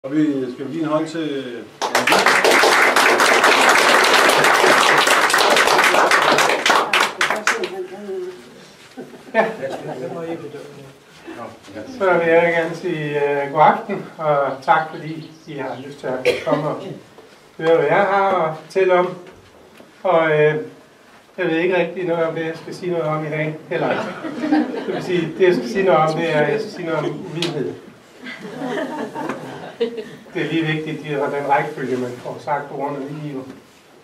Og vi skal give en hånd til Ja, så vil jeg gerne sige god aften, og tak fordi I har lyst til at komme og høre, hvad jeg har at fortælle om. Og jeg ved ikke rigtig noget om det, jeg skal sige noget om i dag, heller ikke. Det vil sige, det jeg skal sige noget om, det er, at jeg skal sige noget om uvidenhed. Det er lige vigtigt, at de har den rækkefølge, man får sagt på ordene lige nu.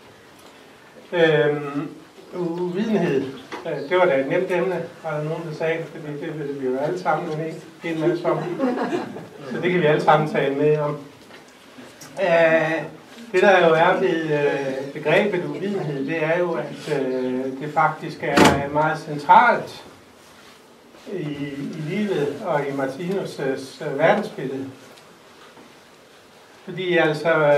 Uvidenhed, det var da et nemt emne, var der nogen, der sagde, fordi det ved vi jo alle sammen, men ikke en masse om. Så det kan vi alle sammen tale med om. Det der jo er ved begrebet uvidenhed, det er jo, at det faktisk er meget centralt i livet og i Martinus' verdensbillede. Fordi altså,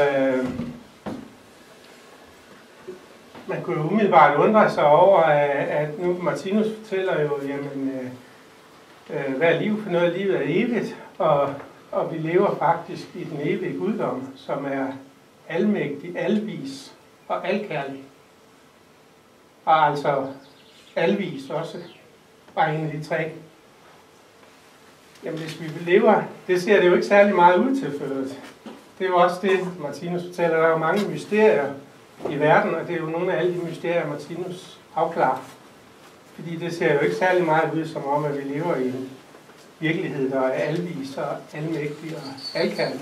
man kunne jo umiddelbart undre sig over, at nu Martinus fortæller jo, jamen, hvad er liv for noget? Livet er evigt, og vi lever faktisk i den evige guddom, som er almægtig, alvis og alkærlig. Og altså alvis også, bare en af de tre. Jamen hvis vi lever, det ser det jo ikke særlig meget ud til for øvrigt. Det er jo også det, Martinus fortæller. Der er jo mange mysterier i verden, og det er jo nogle af alle de mysterier, Martinus afklarer. Fordi det ser jo ikke særlig meget ud som om, at vi lever i en virkelighed, der er alvis og almægtig og alkærlig.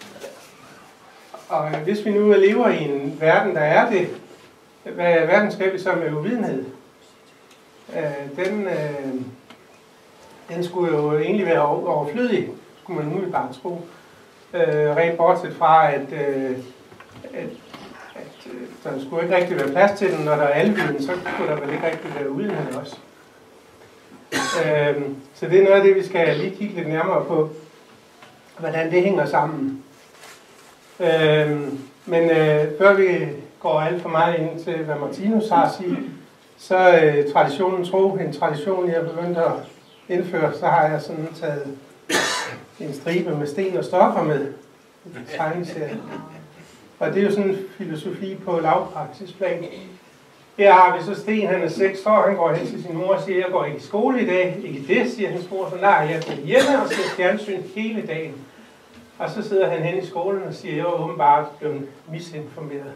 Og hvis vi nu lever i en verden, der er det, hvad verden skal vi så med uvidenhed? Den skulle jo egentlig være overflødig, skulle man umiddelbart tro. Rent bortset fra, at der skulle ikke rigtig være plads til den, når der er alviden, så skulle der vel ikke rigtig være uvidenhed også. Så det er noget af det, vi skal lige kigge lidt nærmere på, hvordan det hænger sammen. Men før vi går alt for meget ind til, hvad Martinus har at sige, så traditionen tro, en tradition, jeg begyndte at indføre, så har jeg sådan taget en stribe med sten og stoffer med tegneserie. Og det er jo sådan en filosofi på lavpraktisk plan. Her har vi så Sten, han er 6 år, han går hen til sin mor og siger, jeg går ikke i skole i dag. Ikke det, siger hans mor, så nej, jeg går hjemme og ser fjernsyn hele dagen. Og så sidder han hen i skolen og siger, jeg var åbenbart blevet misinformeret.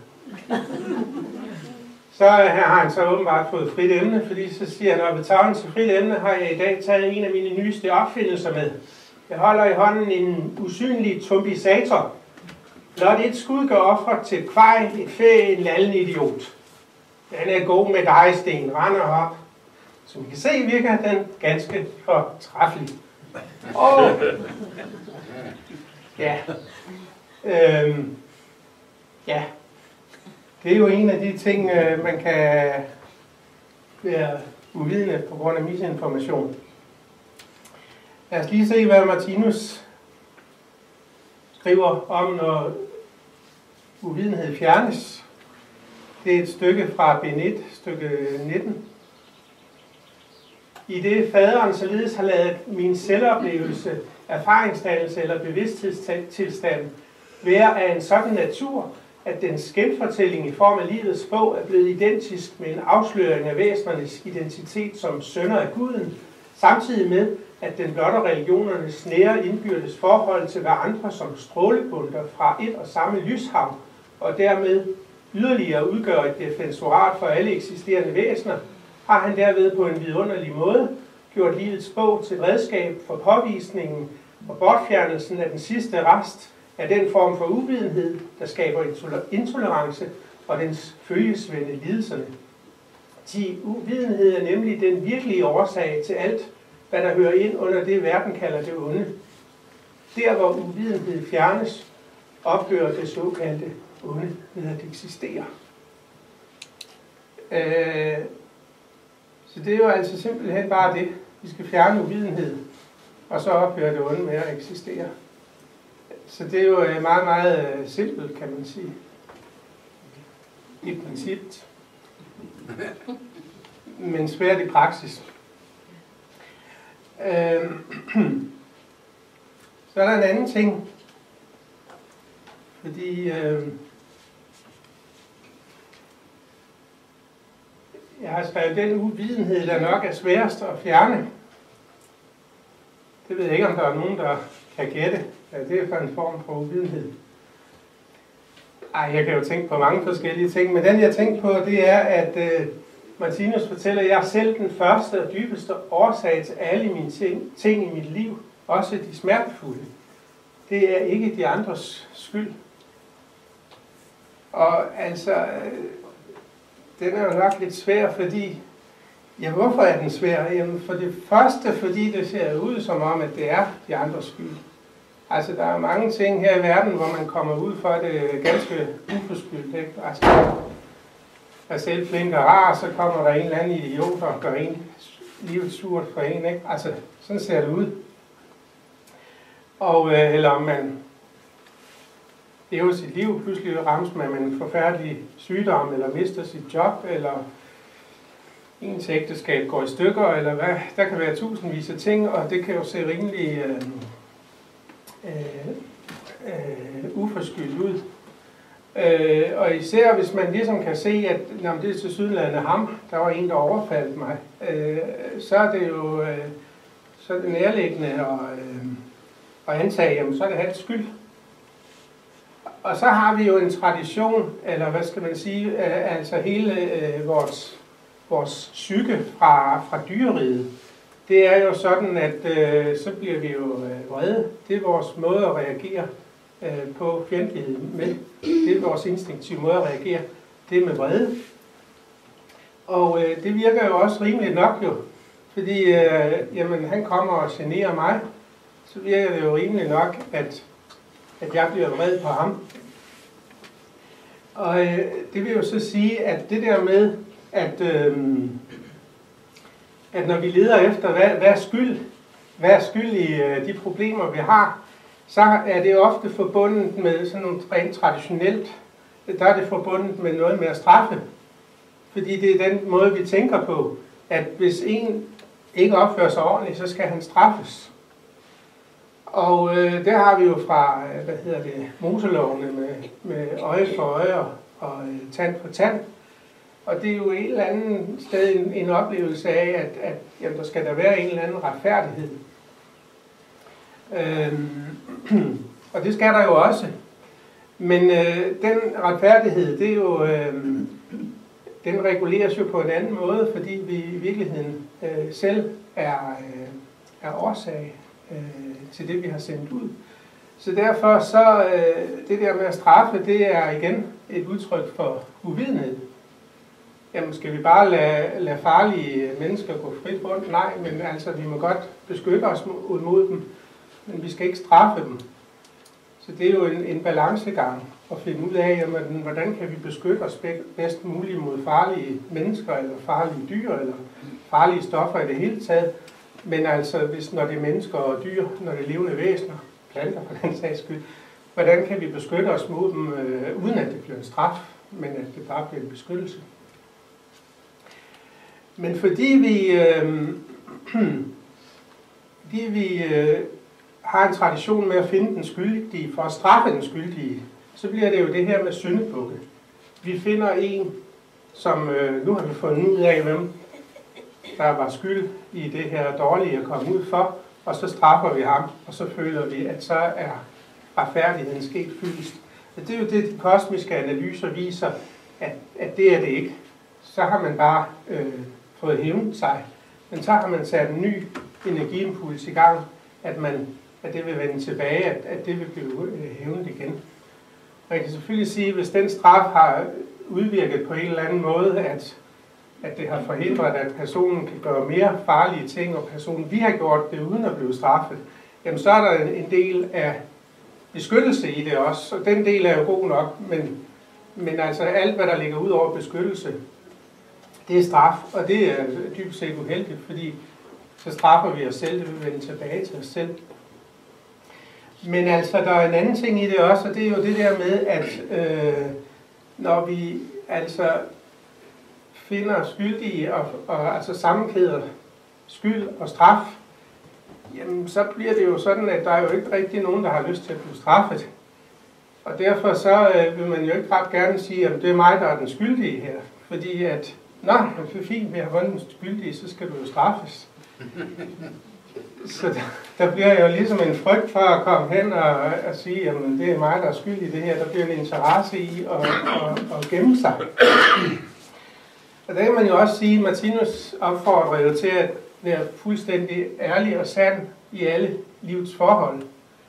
Så har han så åbenbart fået frit emne, fordi så siger han, op ad tavlen til frit emne har jeg i dag taget en af mine nyeste opfindelser med. Jeg holder i hånden en usynlig tumbisator. Blot et skud gør offer til et kvej, et fæ, en lallende idiot. Den er god med dig, Sten, render op. Som I kan se, virker den ganske fortræffelig. Og ja, ja, det er jo en af de ting, man kan være uvidende på grund af misinformation. Lad os lige se, hvad Martinus skriver om, når uvidenhed fjernes. Det er et stykke fra bind 1, stykke 19. I det faderen således har ladet min selvoplevelse, erfaringsdannelse eller bevidsthedstilstand være af en sådan natur, at dens genfortælling i form af livets bog er blevet identisk med en afsløring af væsenernes identitet som sønner af guden, samtidig med, at den blotter religionernes nære indbyrdes forhold til hverandre som strålebunter fra et og samme lyshav, og dermed yderligere udgør et defensorat for alle eksisterende væsener, har han derved på en vidunderlig måde gjort livets bog til redskab for påvisningen og bortfjernelsen af den sidste rest af den form for uvidenhed, der skaber intolerance og dens følgesvende lidelserne. Uvidenhed er nemlig den virkelige årsag til alt, hvad der hører ind under det, verden kalder det onde. Der, hvor uvidenhed fjernes, ophører det såkaldte onde ved at eksistere. Så det er jo altså simpelthen bare det. Vi skal fjerne uvidenhed, og så ophører det onde med at eksistere. Så det er jo meget, meget simpelt, kan man sige. I princippet. Men svært i praksis. Så er der en anden ting, Fordi jeg har skrevet den uvidenhed, der nok er sværest at fjerne. Det ved jeg ikke, om der er nogen, der kan gætte, hvad det er for en form for uvidenhed. Jeg kan jo tænke på mange forskellige ting, men den jeg tænker på, det er, at Martinus fortæller, at jeg er selv den første og dybeste årsag til alle mine ting i mit liv, også de smertefulde. Det er ikke de andres skyld. Og altså, den er jo nok lidt svær, fordi, ja, hvorfor er den svær? Jamen, for det første, fordi det ser ud som om, at det er de andres skyld. Altså, der er mange ting her i verden, hvor man kommer ud for det ganske uforskyldt, ikke? Altså, er selv flink og rar, så kommer der en eller anden idiot og gør en livet surt for en, ikke? Altså, sådan ser det ud. Og, eller om man lever sit liv, pludselig rammes man med en forfærdelig sygdom, eller mister sit job, eller ens ægteskab går i stykker, eller hvad. Der kan være tusindvis af ting, og det kan jo se rimelig uforskyldt ud. Og især hvis man ligesom kan se, at det er tilsyneladende ham, der var en, der overfaldt mig, så er det jo så er det nærliggende at antage, jamen så er det hans skyld. Og så har vi jo en tradition, eller hvad skal man sige, altså hele vores psyke fra dyreriget. Det er jo sådan, at så bliver vi jo vrede. Det er vores måde at reagere på fjendtlighed med. Det er vores instinktive måde at reagere. Det er med vrede. Og det virker jo også rimeligt nok jo. Fordi jamen, han kommer og generer mig. Så virker det jo rimeligt nok, at jeg bliver vred på ham. Og det vil jo så sige, at det der med, at når vi leder efter, hvad er skyld i de problemer, vi har, så er det ofte forbundet med sådan noget rent traditionelt. Der er det forbundet med noget med at straffe. Fordi det er den måde, vi tænker på, at hvis en ikke opfører sig ordentligt, så skal han straffes. Og der har vi jo fra, Moselovene med øje for øje og tand for tand. Og det er jo et eller andet sted en oplevelse af, at jamen, der skal der være en eller anden retfærdighed. Og det skal der jo også. Men den retfærdighed, det er jo, den reguleres jo på en anden måde, fordi vi i virkeligheden selv er årsag til det, vi har sendt ud. Så derfor så, det der med at straffe, det er igen et udtryk for uvidenhed. Jamen, skal vi bare lade farlige mennesker gå frit rundt? Nej, men altså, vi må godt beskytte os mod dem, men vi skal ikke straffe dem. Så det er jo en balancegang at finde ud af, jamen, hvordan kan vi beskytte os bedst muligt mod farlige mennesker, eller farlige dyr, eller farlige stoffer i det hele taget. Men altså, når det er mennesker og dyr, når det er levende væsener, planter for den sags skyld, hvordan kan vi beskytte os mod dem, uden at det bliver en straf, men at det bare bliver en beskyttelse? Men fordi vi har en tradition med at finde den skyldige, for at straffe den skyldige, så bliver det jo det her med syndebukke. Vi finder en, som nu har vi fundet ud af, hvem der var skyld i det her dårlige at komme ud for, og så straffer vi ham, og så føler vi, at så er retfærdigheden sket fyldest. Og det er jo det, de kosmiske analyser viser, at det er det ikke. Så har man bare fået hævnet sig, men så har man sat en ny energiimpuls i gang, at det vil vende tilbage, at det vil blive hævnet igen. Og jeg kan selvfølgelig sige, at hvis den straf har udvirket på en eller anden måde, at det har forhindret, at personen kan gøre mere farlige ting, og personen vi har gjort det uden at blive straffet, jamen så er der en del af beskyttelse i det også, og den del er jo god nok, men altså alt, hvad der ligger ud over beskyttelse, det er straf, og det er dybest set uheldigt, fordi så straffer vi os selv, det vil vende tilbage til os selv. Men altså, der er en anden ting i det også, og det er jo det der med, at når vi altså finder skyldige og altså sammenkæder skyld og straf, jamen så bliver det jo sådan, at der er jo ikke rigtig nogen, der har lyst til at blive straffet. Og derfor så vil man jo ikke ret gerne sige, at det er mig, der er den skyldige her. Fordi at, nå, det er fint, vi har fundet den skyldige, så skal du jo straffes. Så der bliver jo ligesom en frygt for at komme hen og sige, at det er mig, der er skyldig i det her. Der bliver en interesse i at gemme sig. Og der kan man jo også sige, at Martinus opfordrer jo til at være fuldstændig ærlig og sand i alle livets forhold.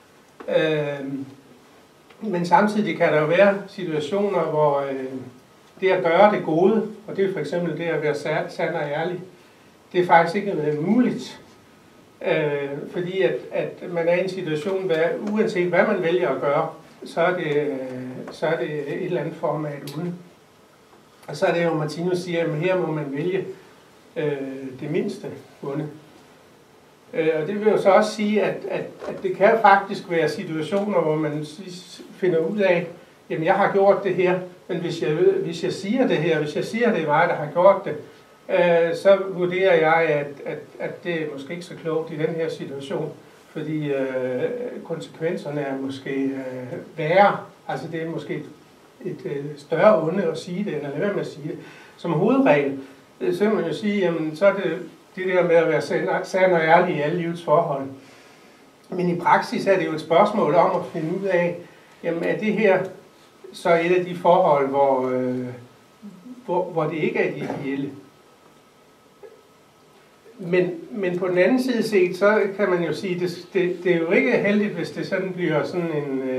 Men samtidig kan der jo være situationer, hvor det at gøre det gode, og det er for eksempel det at være sand og ærlig, det er faktisk ikke muligt. Fordi at man er i en situation, hvor uanset hvad man vælger at gøre, så er det et eller andet form af et onde. Og så er det jo, Martinus siger, at her må man vælge det mindste onde. Og det vil jo så også sige, at det kan faktisk være situationer, hvor man finder ud af, jamen jeg har gjort det her, men hvis jeg siger det her, hvis jeg siger, det er mig, der har gjort det, så vurderer jeg, at det er måske ikke så klogt i den her situation, fordi konsekvenserne er måske værre. Altså det er måske et større onde at sige det, end at lade være med at sige det. Som hovedregel, så kan man jo sige, jamen så er det der med at være sand og ærlig i alle livets forhold. Men i praksis er det jo et spørgsmål om at finde ud af, jamen er det her så et af de forhold, hvor det ikke er det ideelle. Men på den anden side set, så kan man jo sige, det er jo ikke heldigt, hvis det sådan bliver sådan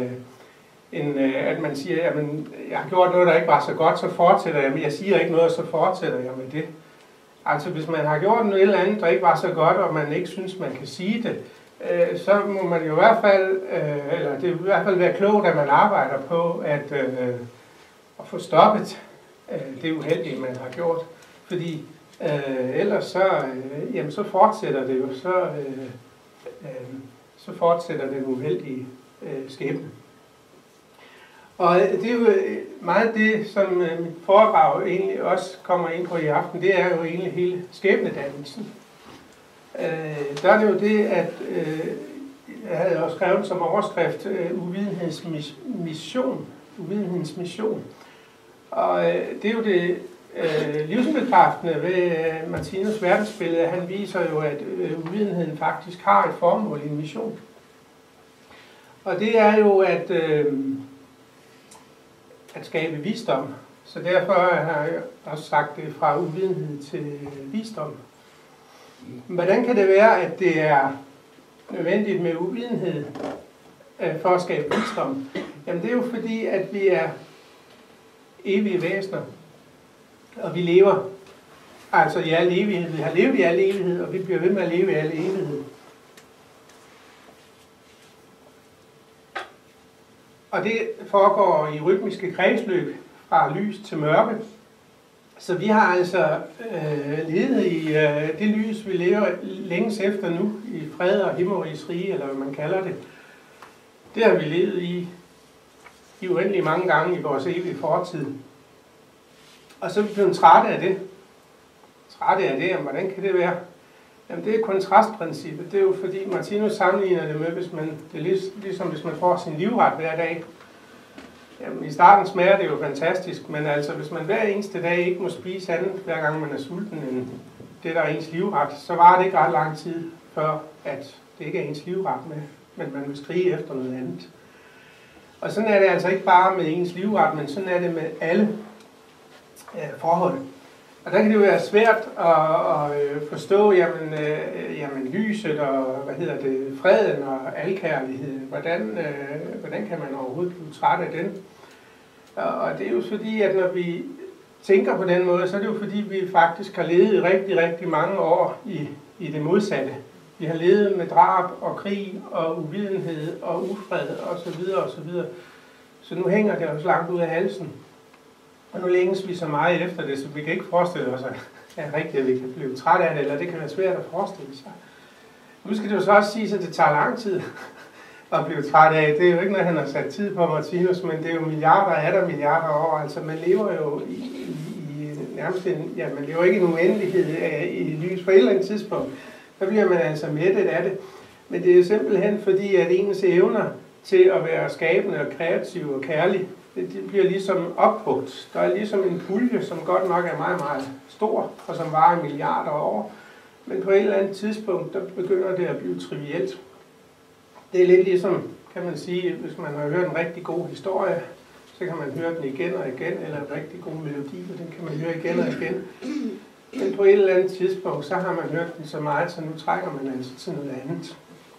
at man siger, jamen jeg har gjort noget, der ikke var så godt, så fortsætter jeg, men jeg siger ikke noget, så fortsætter jeg med det. Altså hvis man har gjort noget eller andet, der ikke var så godt, og man ikke synes, man kan sige det, så må man jo i hvert fald, eller det vil i hvert fald være klogt, at man arbejder på at få stoppet det uheldige, man har gjort. Fordi ellers så fortsætter det jo, så fortsætter den uheldige skæbne. Og det er jo meget det, som mit foredrag egentlig også kommer ind på i aften, det er jo egentlig hele skæbnedannelsen. Der er det jo det, at jeg havde også skrevet som overskrift uvidenhedens mission. Og det er jo det livsbekræftende ved Martinus verdensbillede. Han viser jo, at uvidenheden faktisk har et formål i en mission. Og det er jo at skabe visdom. Så derfor har jeg også sagt det fra uvidenhed til visdom. Hvordan kan det være, at det er nødvendigt med uvidenhed for at skabe visdom? Jamen det er jo fordi, at vi er evige væsener, og vi lever altså i al evighed. Vi har levet i al evighed, og vi bliver ved med at leve i al evighed. Og det foregår i rytmiske kredsløb fra lys til mørke. Så vi har altså levet i det lys, vi lever længes efter nu, i fred og himmeriges rige, eller hvad man kalder det. Det har vi levet i uendelig mange gange i vores evige fortid. Og så er vi blevet trætte af det. Jamen, hvordan kan det være? Jamen, det er kontrastprincippet. Det er jo fordi, Martinus sammenligner det med, det er ligesom hvis man får sin livret hver dag. Jamen, i starten smager det jo fantastisk, men altså, hvis man hver eneste dag ikke må spise andet, hver gang man er sulten, end det, der er ens livret, så varer det ikke ret lang tid, før at det ikke er ens livret med, men man vil skrige efter noget andet. Og sådan er det altså ikke bare med ens livret, men sådan er det med alle forhold. Og der kan det jo være svært at forstå, jamen lyset og, freden og alkærligheden. Hvordan kan man overhovedet blive træt af den? Og det er jo fordi, at når vi tænker på den måde, så er det jo fordi, vi faktisk har levet i rigtig, rigtig mange år i det modsatte. Vi har levet med drab og krig og uvidenhed og ufred og så videre og så videre. Så nu hænger det også langt ud af halsen. Og nu længes vi så meget efter det, så vi kan ikke forestille os, at vi kan blive træt af det, eller det kan være svært at forestille sig. Nu skal det jo så også sige, at det tager lang tid at blive træt af. Det er jo ikke noget, han har sat tid på, Martinus, men det er jo milliarder år. Altså man lever jo i nærmest man lever ikke i en uendelighed i lys. På et eller andet tidspunkt, så bliver man altså mættet af det. Men det er jo simpelthen fordi, at ens evner til at være skabende og kreativ og kærlig, det bliver ligesom opbrugt. Der er ligesom en pulje, som godt nok er meget, meget stor, og som varer milliarder af år. Men på et eller andet tidspunkt, der begynder det at blive trivielt. Det er lidt ligesom, kan man sige, hvis man har hørt en rigtig god historie, så kan man høre den igen og igen, eller en rigtig god melodi, og den kan man høre igen og igen. Men på et eller andet tidspunkt, så har man hørt den så meget, så nu trænger man altså til noget andet.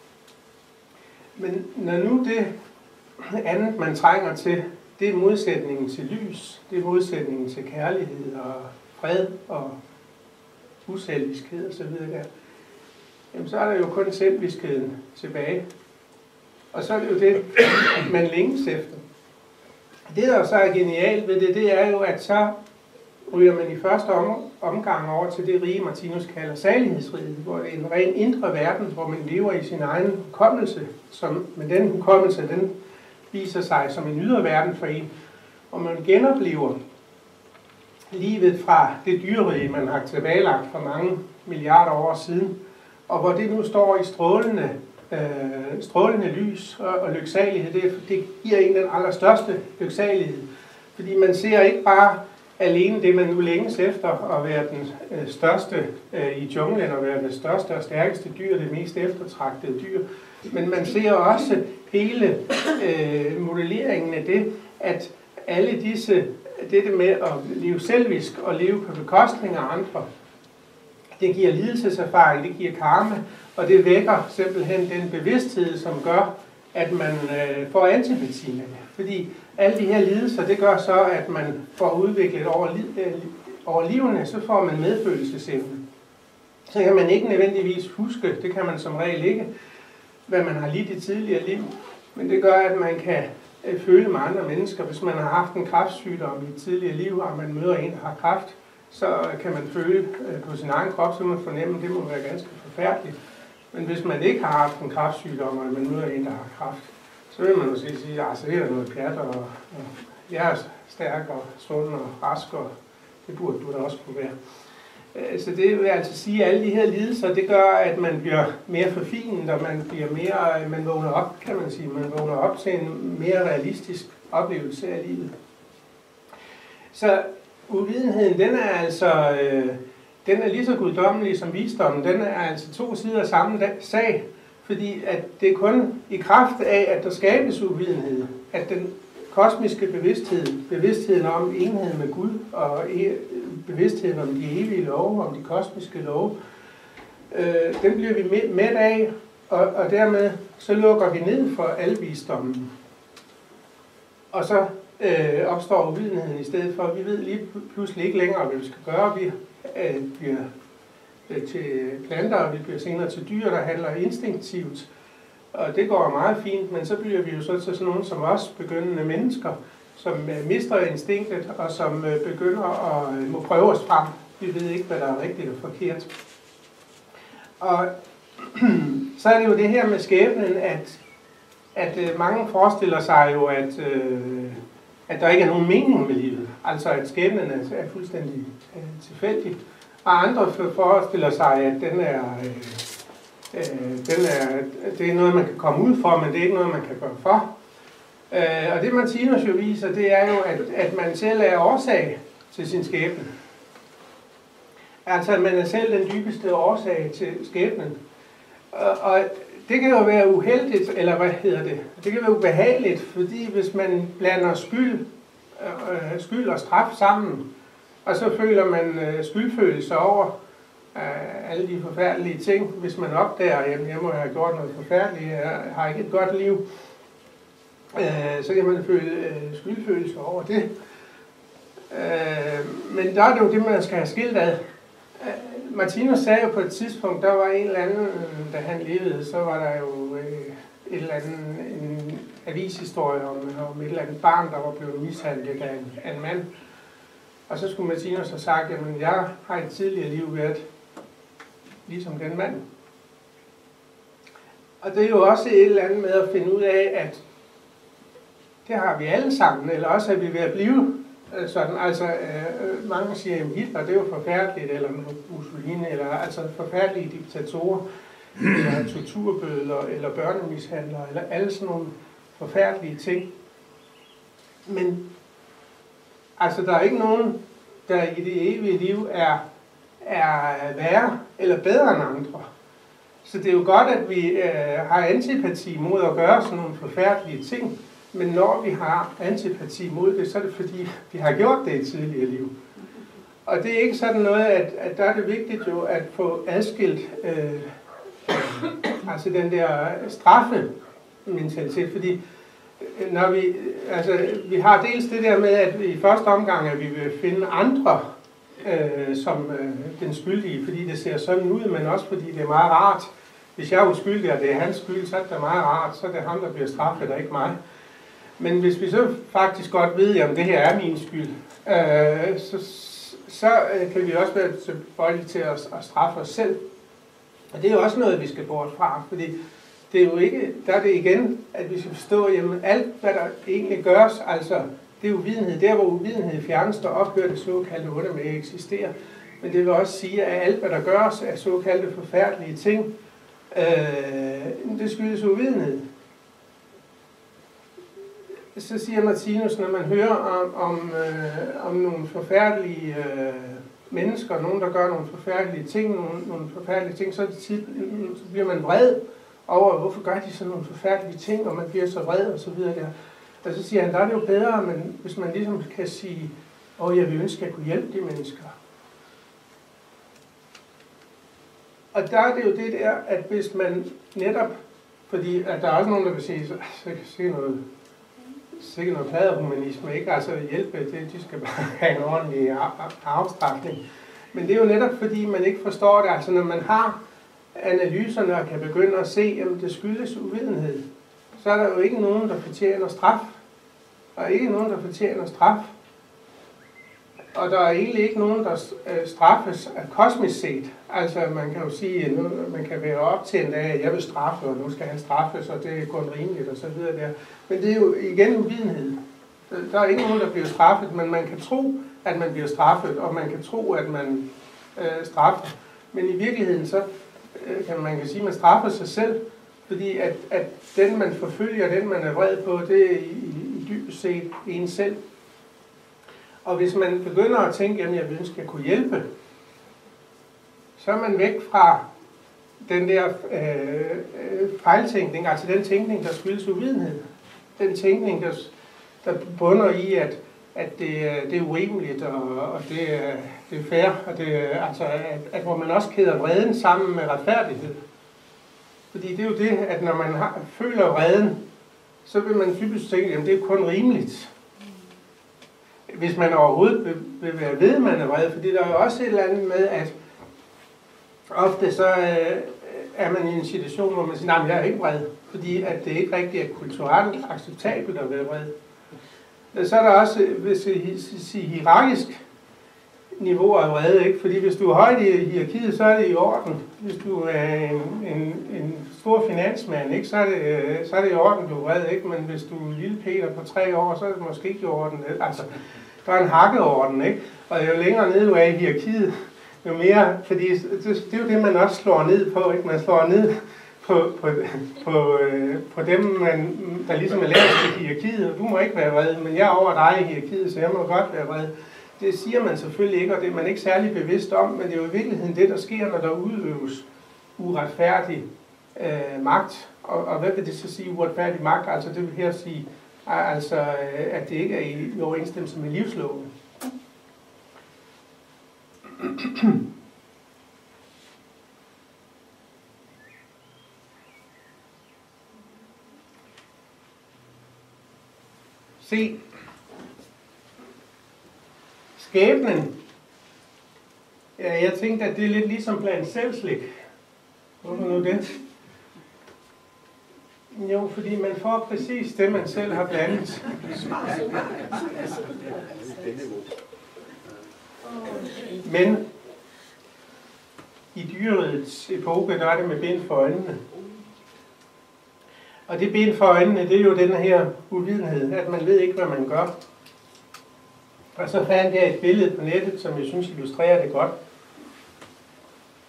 Men når nu det andet, man trænger til, det er modsætningen til lys, det er modsætningen til kærlighed og fred og uselviskhed osv. Jamen så er der jo kun selvviskheden tilbage. Og så er det jo det, man længes efter. Det, der så er genialt ved det, det er jo, at så ryger man i første omgang over til det rige, Martinus kalder salighedsriget, hvor det er en ren indre verden, hvor man lever i sin egen hukommelse, men den hukommelse, den viser sig som en ydre verden for en, og man genoplever livet fra det dyrerige, man har tilbagelagt for mange milliarder år siden, og hvor det nu står i strålende lys og lyksalighed. Det giver en den allerstørste lyksalighed, fordi man ser ikke bare alene det, man nu længes efter at være den største i junglen, og være det største og stærkeste dyr, det mest eftertragtede dyr, men man ser også hele modelleringen af det, at alle dette med at leve selvisk og leve på bekostning af andre, det giver lidelseserfaring, det giver karma, og det vækker simpelthen den bevidsthed, som gør, at man får antipati med det. Fordi alle de her lidelser, det gør så, at man får udviklet over livene, så får man medfølelsesevne. Så kan man ikke nødvendigvis huske, det kan man som regel ikke, hvad man har lidt i tidligere liv, men det gør, at man kan føle med andre mennesker. Hvis man har haft en kræftsygdom i et tidligere liv, og man møder en, der har kræft, så kan man føle på sin egen krop, så man fornemmer, at det må være ganske forfærdeligt. Men hvis man ikke har haft en kræftsygdom, og man møder en, der har kræft, så vil man jo sige, at det er noget pjat, og jeg er stærk og sund og rask, og det burde du da også kunne være. Så det vil altså sige, at alle de her lidelser, det gør, at man bliver mere forfinet, og man vågner op, kan man sige, man vågner op til en mere realistisk oplevelse af livet. Så uvidenheden, den er altså, den er lige så guddommelig som visdommen, den er altså to sider af samme sag, fordi at det er kun i kraft af, at der skabes uvidenhed, at den kosmiske bevidstheden om enhed med Gud, og bevidstheden om de evige love, om de kosmiske love, den bliver vi med af, og dermed så lukker vi ned for alvisdommen. Og så opstår uvidenheden i stedet for, at vi ved lige pludselig ikke længere, hvad vi skal gøre. Vi bliver til planter, og vi bliver senere til dyr, der handler instinktivt. Og det går meget fint, men så bliver vi jo så til sådan nogen som os, begyndende mennesker, som mister instinktet, og som begynder at må prøve os frem. Vi ved ikke, hvad der er rigtigt og forkert. Og så er det jo det her med skæbnen, at mange forestiller sig jo, at der ikke er nogen mening med livet. Altså at skæbnen er fuldstændig tilfældig. Og andre forestiller sig, at det er noget, man kan komme ud for, men det er ikke noget, man kan gøre for. Og det Martinus jo viser, det er jo, at man selv er årsag til sin skæbne. Altså at man er selv den dybeste årsag til skæbnen. Og det kan jo være uheldigt, eller hvad hedder det? Det kan være ubehageligt, fordi hvis man blander skyld og straf sammen, og så føler man skyldfølelse over alle de forfærdelige ting, hvis man opdager, at jeg må have gjort noget forfærdeligt, jeg har ikke et godt liv, så kan man føle skyldfølelse over det. Men der er det jo det, man skal have skilt ad. Martinus sagde jo på et tidspunkt, der var en eller anden, da han levede, så var der jo en avishistorie om et eller andet barn, der var blevet mishandlet af en mand. Og så skulle Martinus have sagt, at jeg har i et tidligere liv været ligesom den mand. Og det er jo også et eller andet med at finde ud af, at det har vi alle sammen, eller også er vi ved at blive sådan. Altså, mange siger, at Hitler, det er jo forfærdeligt, eller Mussolini, eller altså forfærdelige diktatorer, eller torturbødler, eller børnemishandlere, eller alle sådan nogle forfærdelige ting. Men altså, der er ikke nogen, der i det evige liv er værre eller bedre end andre. Så det er jo godt, at vi har antipati mod at gøre sådan nogle forfærdelige ting, men når vi har antipati mod det, så er det fordi, vi har gjort det i tidligere liv. Og det er ikke sådan noget, at der er det vigtigt jo at få adskilt altså den der straffementalitet, fordi når vi har dels det der med, at i første omgang, at vi vil finde andre som den skyldige, fordi det ser sådan ud, men også fordi det er meget rart. Hvis jeg er uskyldig, og det er hans skyld, så er det meget rart, så er det ham, der bliver straffet, og ikke mig. Men hvis vi så faktisk godt ved, at det her er min skyld, så kan vi også være tilbøjelige til at straffe os selv. Og det er jo også noget, vi skal bort fra, fordi det er jo ikke, der er det igen, at vi skal forstå, jamen alt, hvad der egentlig gøres, altså det er uvidenhed. Der, hvor uvidenhed fjernes, der ophører det såkaldte onde med at eksistere. Men det vil også sige, at alt, hvad der gøres af såkaldte forfærdelige ting, det skyldes uvidenhed. Så siger Martinus, når man hører om nogle forfærdelige mennesker, nogen, der gør nogle forfærdelige ting, så bliver man vred over, hvorfor gør de sådan nogle forfærdelige ting, og man bliver så vred og så videre der. Og så siger han, der er det jo bedre, men hvis man ligesom kan sige, jeg vil ønske, at jeg kunne hjælpe de mennesker. Og der er det jo det der, at hvis man netop, fordi at der er også nogen, der vil sige, sikkert noget pladehumanisme, ikke? Altså hjælpe, de skal bare have en ordentlig afstrafning. Men det er jo netop fordi, man ikke forstår det. Altså når man har analyserne og kan begynde at se, at det skyldes uvidenhed, så er der jo ikke nogen, der fortjener straf. Der er ikke nogen, der fortjener straf. Og der er egentlig ikke nogen, der straffes af kosmisk set. Altså man kan jo sige, at man kan være op til en dag, at jeg vil straffe, og nu skal han straffes, og det er kun rimeligt, og så videre der. Men det er jo igen uvidenhed. Der er ikke nogen, der bliver straffet, men man kan tro, at man bliver straffet, og man kan tro, at man straffer. Men i virkeligheden så kan man sige, at man straffer sig selv, fordi at den, man forfølger, den, man er vred på, det er i dybest set en selv. Og hvis man begynder at tænke, at jeg vil ønske, at jeg kunne hjælpe, så er man væk fra den der fejltænkning, altså den tænkning, der skyldes uvidenhed. Den tænkning, der bunder i, at det er urimeligt, og det er fair, og altså, at hvor man også kæder vreden sammen med retfærdighed. Fordi det er jo det, at når man føler vreden, så vil man typisk tænke, at det er kun rimeligt. Hvis man overhovedet vil være ved, man er vred, fordi der er jo også et eller andet med, at ofte så er man i en situation, hvor man siger, nej, jeg er ikke vred, fordi at det ikke rigtig er kulturelt acceptabelt at være vred. Så er der også, hvis vi siger hierarkisk niveau af vrede, ikke? Fordi hvis du er højt i hierarkiet, så er det i orden. Hvis du er en stor finansmand, ikke? Så er det i orden, du er vred, ikke? Men hvis du er lille Peter på 3 år, så er det måske ikke i orden. Altså, der er en hakkeorden, ikke? Og jo længere ned du er i hierarkiet, jo mere, fordi det er jo det, man også slår ned på, ikke? Man slår ned på dem, der ligesom er lavest i hierarkiet. Du må ikke være vred, men jeg er over dig i hierarkiet, så jeg må godt være vred. Det siger man selvfølgelig ikke, og det er man ikke særlig bevidst om, men det er jo i virkeligheden det, der sker, når der udøves uretfærdig magt. Og hvad vil det så sige, uretfærdig magt? Altså det vil her sige, altså, at det ikke er i overensstemmelse med livsloven. Se, skæbnen. Ja, jeg tænkte, at det er lidt ligesom blandt selvslik. Hvorfor nu det? Jo, fordi man får præcis det, man selv har blandet. Men i dyrets epoke, der er det med bind for øjnene. Og det bind for øjnene, det er jo den her uvidenhed, at man ved ikke, hvad man gør. Og så fandt jeg et billede på nettet, som jeg synes illustrerer det godt.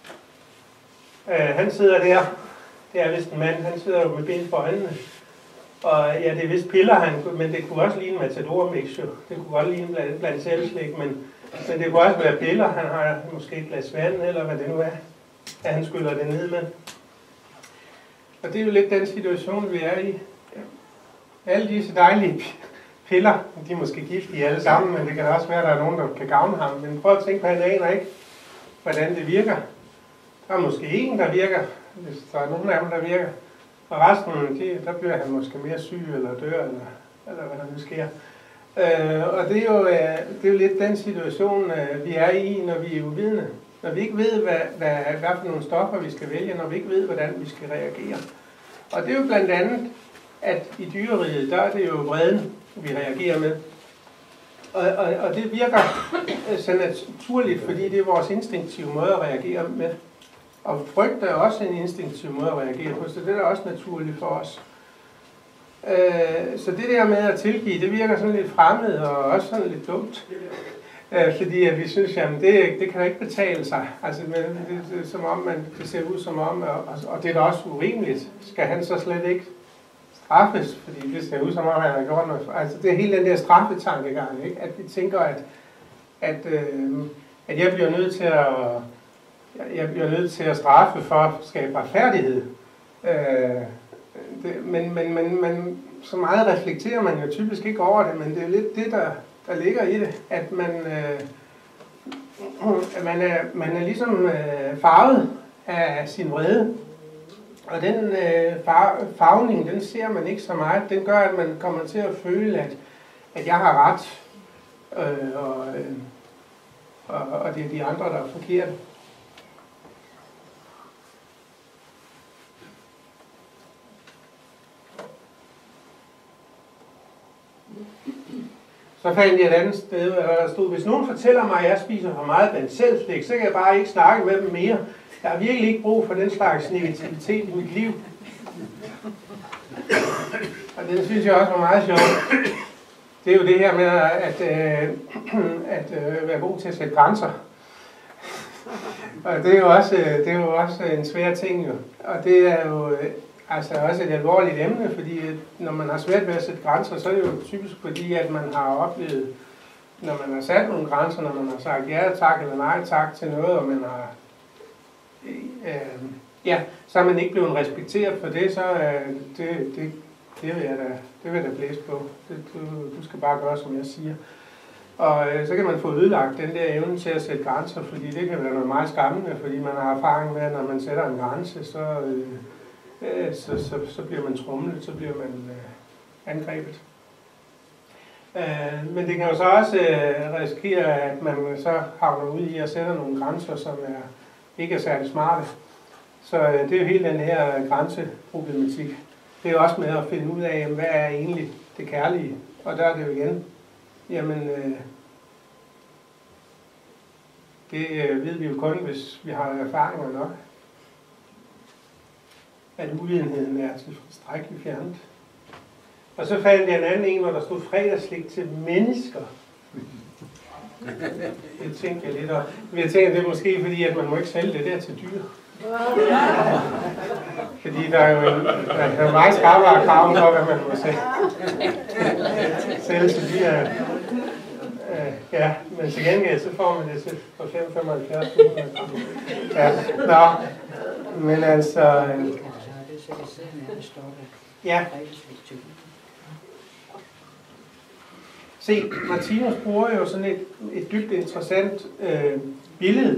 Han sidder der, det er vist en mand, han sidder jo med bind for øjnene. Og ja, det er vist piller, men det kunne også ligne matadormix, jo. Det kunne godt ligne blandt selvslik, men det kunne også være piller. Han har måske et glas vand, eller hvad det nu er, at han skyller det ned med. Og det er jo lidt den situation, vi er i. Alle disse dejlige piller, de er måske giftige alle sammen, men det kan også være, at der er nogen, der kan gavne ham. Men prøv at tænke på, at han aner ikke, hvordan det virker. Der er måske en, der virker, hvis der er nogen af dem, der virker. Og resten, der bliver han måske mere syg, eller dør, eller hvad der nu sker. Og det er jo lidt den situation, vi er i, når vi er uvidende. Når vi ikke ved, hvad for nogle stoffer vi skal vælge, når vi ikke ved, hvordan vi skal reagere. Og det er jo blandt andet, at i dyreriget, der er det jo vreden, vi reagerer med. Og det virker så naturligt, fordi det er vores instinktive måde at reagere med. Og frygt er også en instinktiv måde at reagere på, så det er også naturligt for os. Så det der med at tilgive, det virker sådan lidt fremmed og også sådan lidt dumt. Fordi at vi synes, jamen det kan da ikke betale sig. Altså, det er som om, det ser ud som om, og det er da også urimeligt. Skal han så slet ikke straffes? Fordi det ser ud som om, han har gjort noget. Altså det er hele den der straffetankegang, ikke? At vi tænker, at jeg bliver nødt til at straffe for at skabe retfærdighed. Men så meget reflekterer man jo typisk ikke over det, men det er lidt det, der ligger i det, at man er ligesom farvet af sin vrede. Og den farvning, den ser man ikke så meget. Den gør, at man kommer til at føle, at jeg har ret, og det er de andre, der er forkerte. Så fandt jeg et andet sted, hvor der stod, hvis nogen fortæller mig, at jeg spiser for meget blandt selvslik, så kan jeg bare ikke snakke med dem mere. Jeg har virkelig ikke brug for den slags negativitet i mit liv. Og det synes jeg også var meget sjovt. Det er jo det her med at være god til at sætte grænser. Og det er jo også en svær ting jo. Og det er jo altså også et alvorligt emne, fordi når man har svært ved at sætte grænser, så er det jo typisk fordi, at man har oplevet, når man har sat nogle grænser, når man har sagt ja tak eller nej tak til noget, og man har så er man ikke blevet respekteret for det, så det vil jeg da blæse på. Du skal bare gøre, som jeg siger. Og så kan man få ødelagt den der evne til at sætte grænser, fordi det kan være noget meget skræmmende, fordi man har erfaring med, at når man sætter en grænse, så bliver man tromlet, så bliver man angrebet. Men det kan jo så også risikere, at man så havner ud i at sætte nogle grænser, som ikke er særlig smarte. Så det er jo hele den her grænseproblematik. Det er jo også med at finde ud af, hvad er egentlig det kærlige. Og der er det jo igen, jamen det ved vi jo kun, hvis vi har erfaringer nok. At uvidenheden er tilstrækkeligt fjernet. Og så fandt jeg en anden en, hvor der stod fredagslik til mennesker. Det tænkte jeg lidt om. Men jeg tænker, det er måske fordi, at man må ikke sælge det der til dyr. Fordi der er jo meget skarpere krav for, hvad man må sælge til dyr. Ja, men til gengæld så får man det til for 5,75. Ja, nå. Men altså ja. Se, Martinus bruger jo sådan et dybt interessant billede.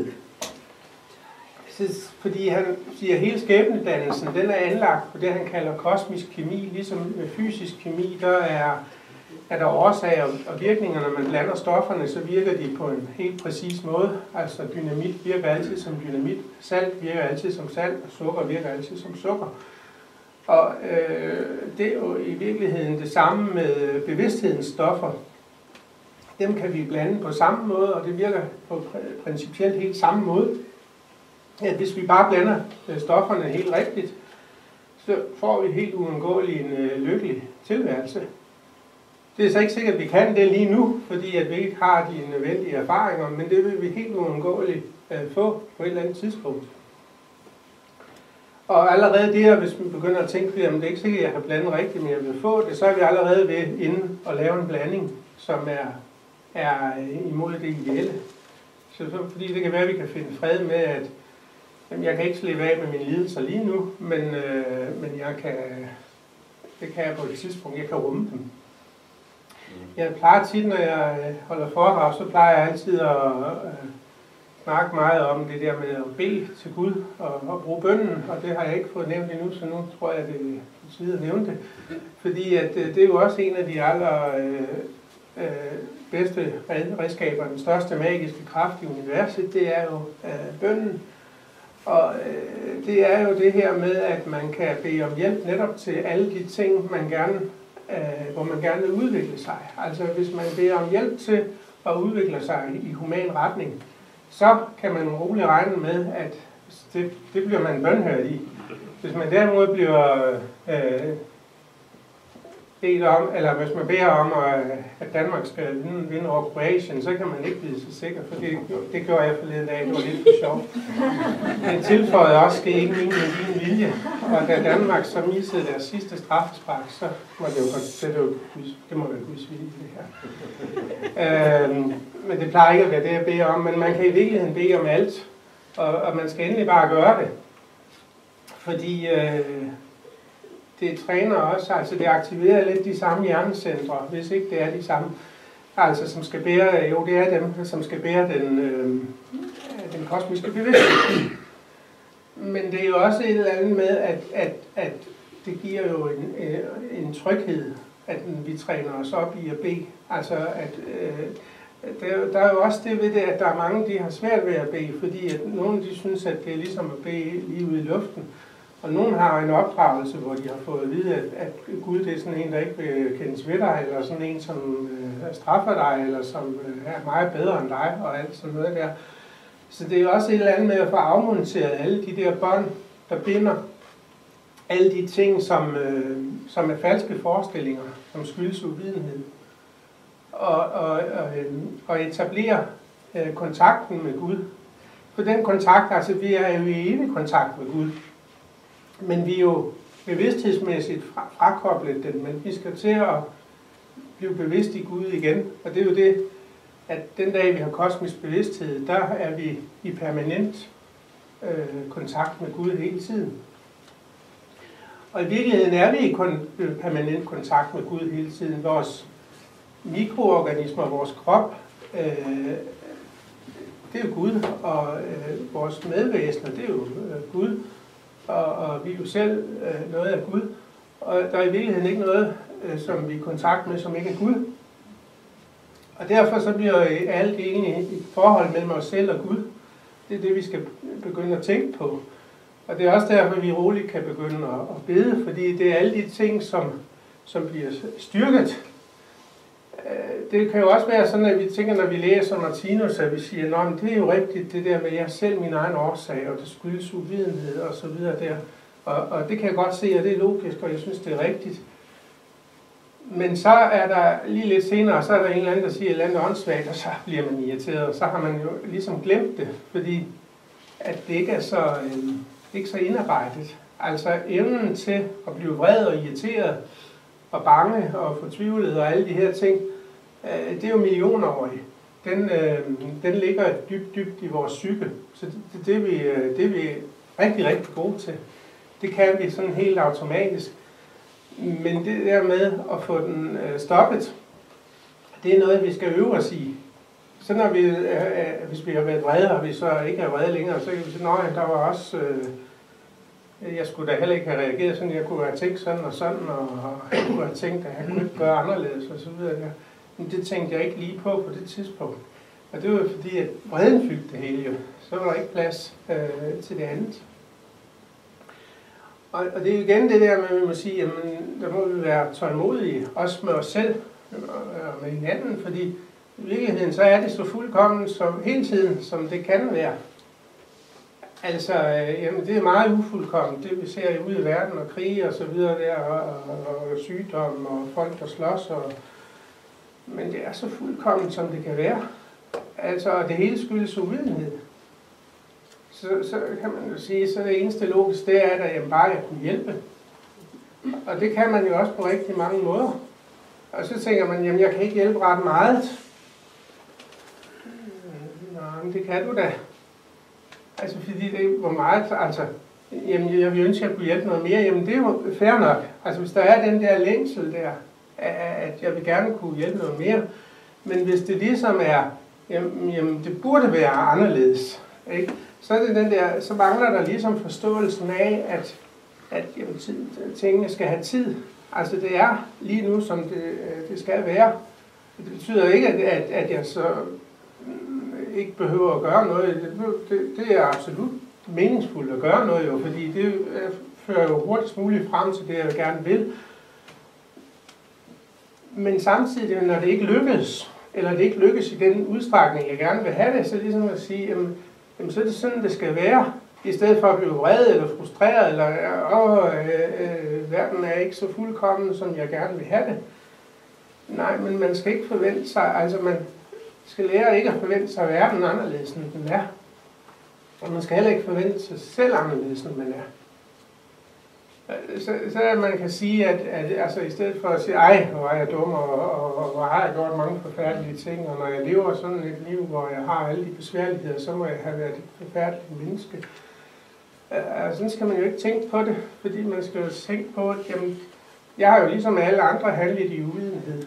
Fordi han siger, at hele skæbnedannelsen, den er anlagt på det, han kalder kosmisk kemi. Ligesom med fysisk kemi, der er der årsager og virkninger. Når man blander stofferne, så virker de på en helt præcis måde. Altså dynamit virker altid som dynamit, salt virker altid som salt, og sukker virker altid som sukker. Og det er jo i virkeligheden det samme med bevidsthedens stoffer. Dem kan vi blande på samme måde, og det virker på principielt helt samme måde. At hvis vi bare blander stofferne helt rigtigt, så får vi helt uundgåeligt en lykkelig tilværelse. Det er så ikke sikkert, at vi kan det lige nu, fordi at vi ikke har de nødvendige erfaringer, men det vil vi helt uundgåeligt få på et eller andet tidspunkt. Og allerede der, hvis man begynder at tænke, at det er ikke sikkert, at jeg kan blande rigtigt, men jeg vil få det, så er vi allerede ved inden at lave en blanding, som er imod det ideelle. Så fordi det kan være, at vi kan finde fred med, at jamen, jeg kan ikke slippe af med mine lidelser lige nu, men det kan jeg på et tidspunkt, jeg kan rumme dem. Jeg plejer tit, når jeg holder foredrag, så plejer jeg altid at snakke meget om det der med at bede til Gud og bruge bønnen, og det har jeg ikke fået nævnt endnu, så nu tror jeg, det er på tide at nævne det. Fordi at det er jo også en af de aller bedste redskaber, den største magiske kraft i universet, det er jo bønnen. Og det er jo det her med, at man kan bede om hjælp netop til alle de ting, man gerne, hvor man gerne vil udvikle sig. Altså hvis man beder om hjælp til at udvikle sig i human retning, så kan man roligt regne med, at det bliver man bønhørt i. Hvis man derimod bliver bedt om, eller hvis man beder om, at Danmark skal vinde over Kroatien, så kan man ikke blive så sikker, for det gjorde jeg forleden dag, det var lidt for sjovt. Det tilføjede også, det ikke min vilje, og da Danmark så missede deres sidste straffespark, så må det jo det må være Guds vilje, det her. Men det plejer ikke at være det, jeg beder om, men man kan i virkeligheden bede om alt, og man skal endelig bare gøre det, fordi det træner også, altså det aktiverer lidt de samme hjernecentre, hvis ikke det er de samme, altså som skal bære, jo det er dem, som skal bære den kosmiske bevidsthed. Men det er jo også et eller andet med, at det giver jo en tryghed, at vi træner os op i at bede. Altså at der er jo også det ved det, at der er mange, de har svært ved at bede, fordi at nogle de synes, at det er ligesom at bede lige ude i luften. Og nogen har en opdragelse, hvor de har fået at vide, at Gud det er sådan en, der ikke vil kendes ved dig, eller sådan en, som straffer dig, eller som er meget bedre end dig, og alt sådan noget der. Så det er jo også et eller andet med at få afmonteret alle de der bånd, der binder alle de ting, som er falske forestillinger, som skyldes uvidenhed. Og etablere kontakten med Gud. For den kontakt, altså vi er jo i evig kontakt med Gud. Men vi er jo bevidsthedsmæssigt frakoblet den, men vi skal til at blive bevidst i Gud igen. Og det er jo det, at den dag vi har kosmisk bevidsthed, der er vi i permanent kontakt med Gud hele tiden. Og i virkeligheden er vi i permanent kontakt med Gud hele tiden. Vores mikroorganismer, vores krop, det er jo Gud, og vores medvæsener, det er jo Gud. Og vi er jo selv noget af Gud, og der er i virkeligheden ikke noget, som vi er i kontakt med, som ikke er Gud. Og derfor så bliver alt egentlig et forhold mellem os selv og Gud. Det er det, vi skal begynde at tænke på. Og det er også derfor, vi roligt kan begynde at bede, fordi det er alle de ting, som bliver styrket. Det kan jo også være sådan, at vi tænker, når vi læser Martinus, at vi siger, at det er jo rigtigt, det der med, at jeg selv min egen årsag, og det skyldes uvidenhed og så videre der. Og det kan jeg godt se, at det er logisk, og jeg synes, det er rigtigt. Men så er der lige lidt senere, så er der en eller anden, der siger et eller andet åndssvagt, og så bliver man irriteret, og så har man jo ligesom glemt det, fordi at det ikke er så indarbejdet. Altså evnen til at blive vred og irriteret, og bange og fortvivlet og alle de her ting, det er jo millionårige. Den ligger dybt i vores psyke. Så det er vi rigtig, rigtig gode til. Det kan vi sådan helt automatisk. Men det der med at få den stoppet, det er noget, vi skal øve os i. Så når hvis vi har været vrede, og vi så ikke er vrede længere, så kan vi sige, at der var også... Jeg skulle da heller ikke have reageret sådan, jeg kunne have tænkt sådan og sådan, og jeg kunne have tænkt, at jeg kunne ikke gøre anderledes og så videre. Men det tænkte jeg ikke lige på det tidspunkt. Og det var jo fordi, at vreden fyldte det hele jo. Så var der ikke plads til det andet. Og det er jo igen det der med, at vi må sige, at der må vi være tålmodige, også med os selv og med hinanden, fordi i virkeligheden så er det så fuldkommen som hele tiden, som det kan være. Altså, jamen, det er meget ufuldkomment, det vi ser ude i verden, og krige og så videre der, og sygdom, og folk, der slås, men det er så fuldkomment, som det kan være. Altså, det hele skyldes uvidenhed. så kan man jo sige, så det eneste logisk, det er, at jeg bare kunne hjælpe. Og det kan man jo også på rigtig mange måder. Og så tænker man, jamen jeg kan ikke hjælpe ret meget. Nå, men det kan du da. Altså fordi det hvor meget, altså, jamen jeg vil ønske, at jeg kunne hjælpe noget mere, jamen det er jo fair nok. Altså hvis der er den der længsel der, at jeg vil gerne kunne hjælpe noget mere, men hvis det ligesom er, jamen det burde være anderledes, ikke? Så er det den der, så mangler der ligesom forståelsen af, at jamen, tingene skal have tid. Altså det er lige nu, som det skal være. Det betyder ikke, at jeg så ikke behøver at gøre noget. Det er absolut meningsfuldt at gøre noget, jo, fordi det fører jo hurtigst muligt frem til det, jeg gerne vil. Men samtidig, når det ikke lykkes, eller det ikke lykkes i den udstrækning, jeg gerne vil have det, så ligesom at sige, jamen så er det sådan, det skal være. I stedet for at blive vred eller frustreret, eller verden er ikke så fuldkommen, som jeg gerne vil have det. Nej, men man skal ikke forvente sig, altså man skal lære ikke at forvente sig verden anderledes, end den er. Og man skal heller ikke forvente sig selv anderledes, end man er. Så man kan sige, at altså, i stedet for at sige, ej, hvor er jeg dum, og hvor har jeg gjort mange forfærdelige ting, og når jeg lever sådan et liv, hvor jeg har alle de besværligheder, så må jeg have været et forfærdeligt menneske. Sådan skal man jo ikke tænke på det, fordi man skal jo tænke på, at jamen, jeg har jo ligesom alle andre handlet i uvidenhed.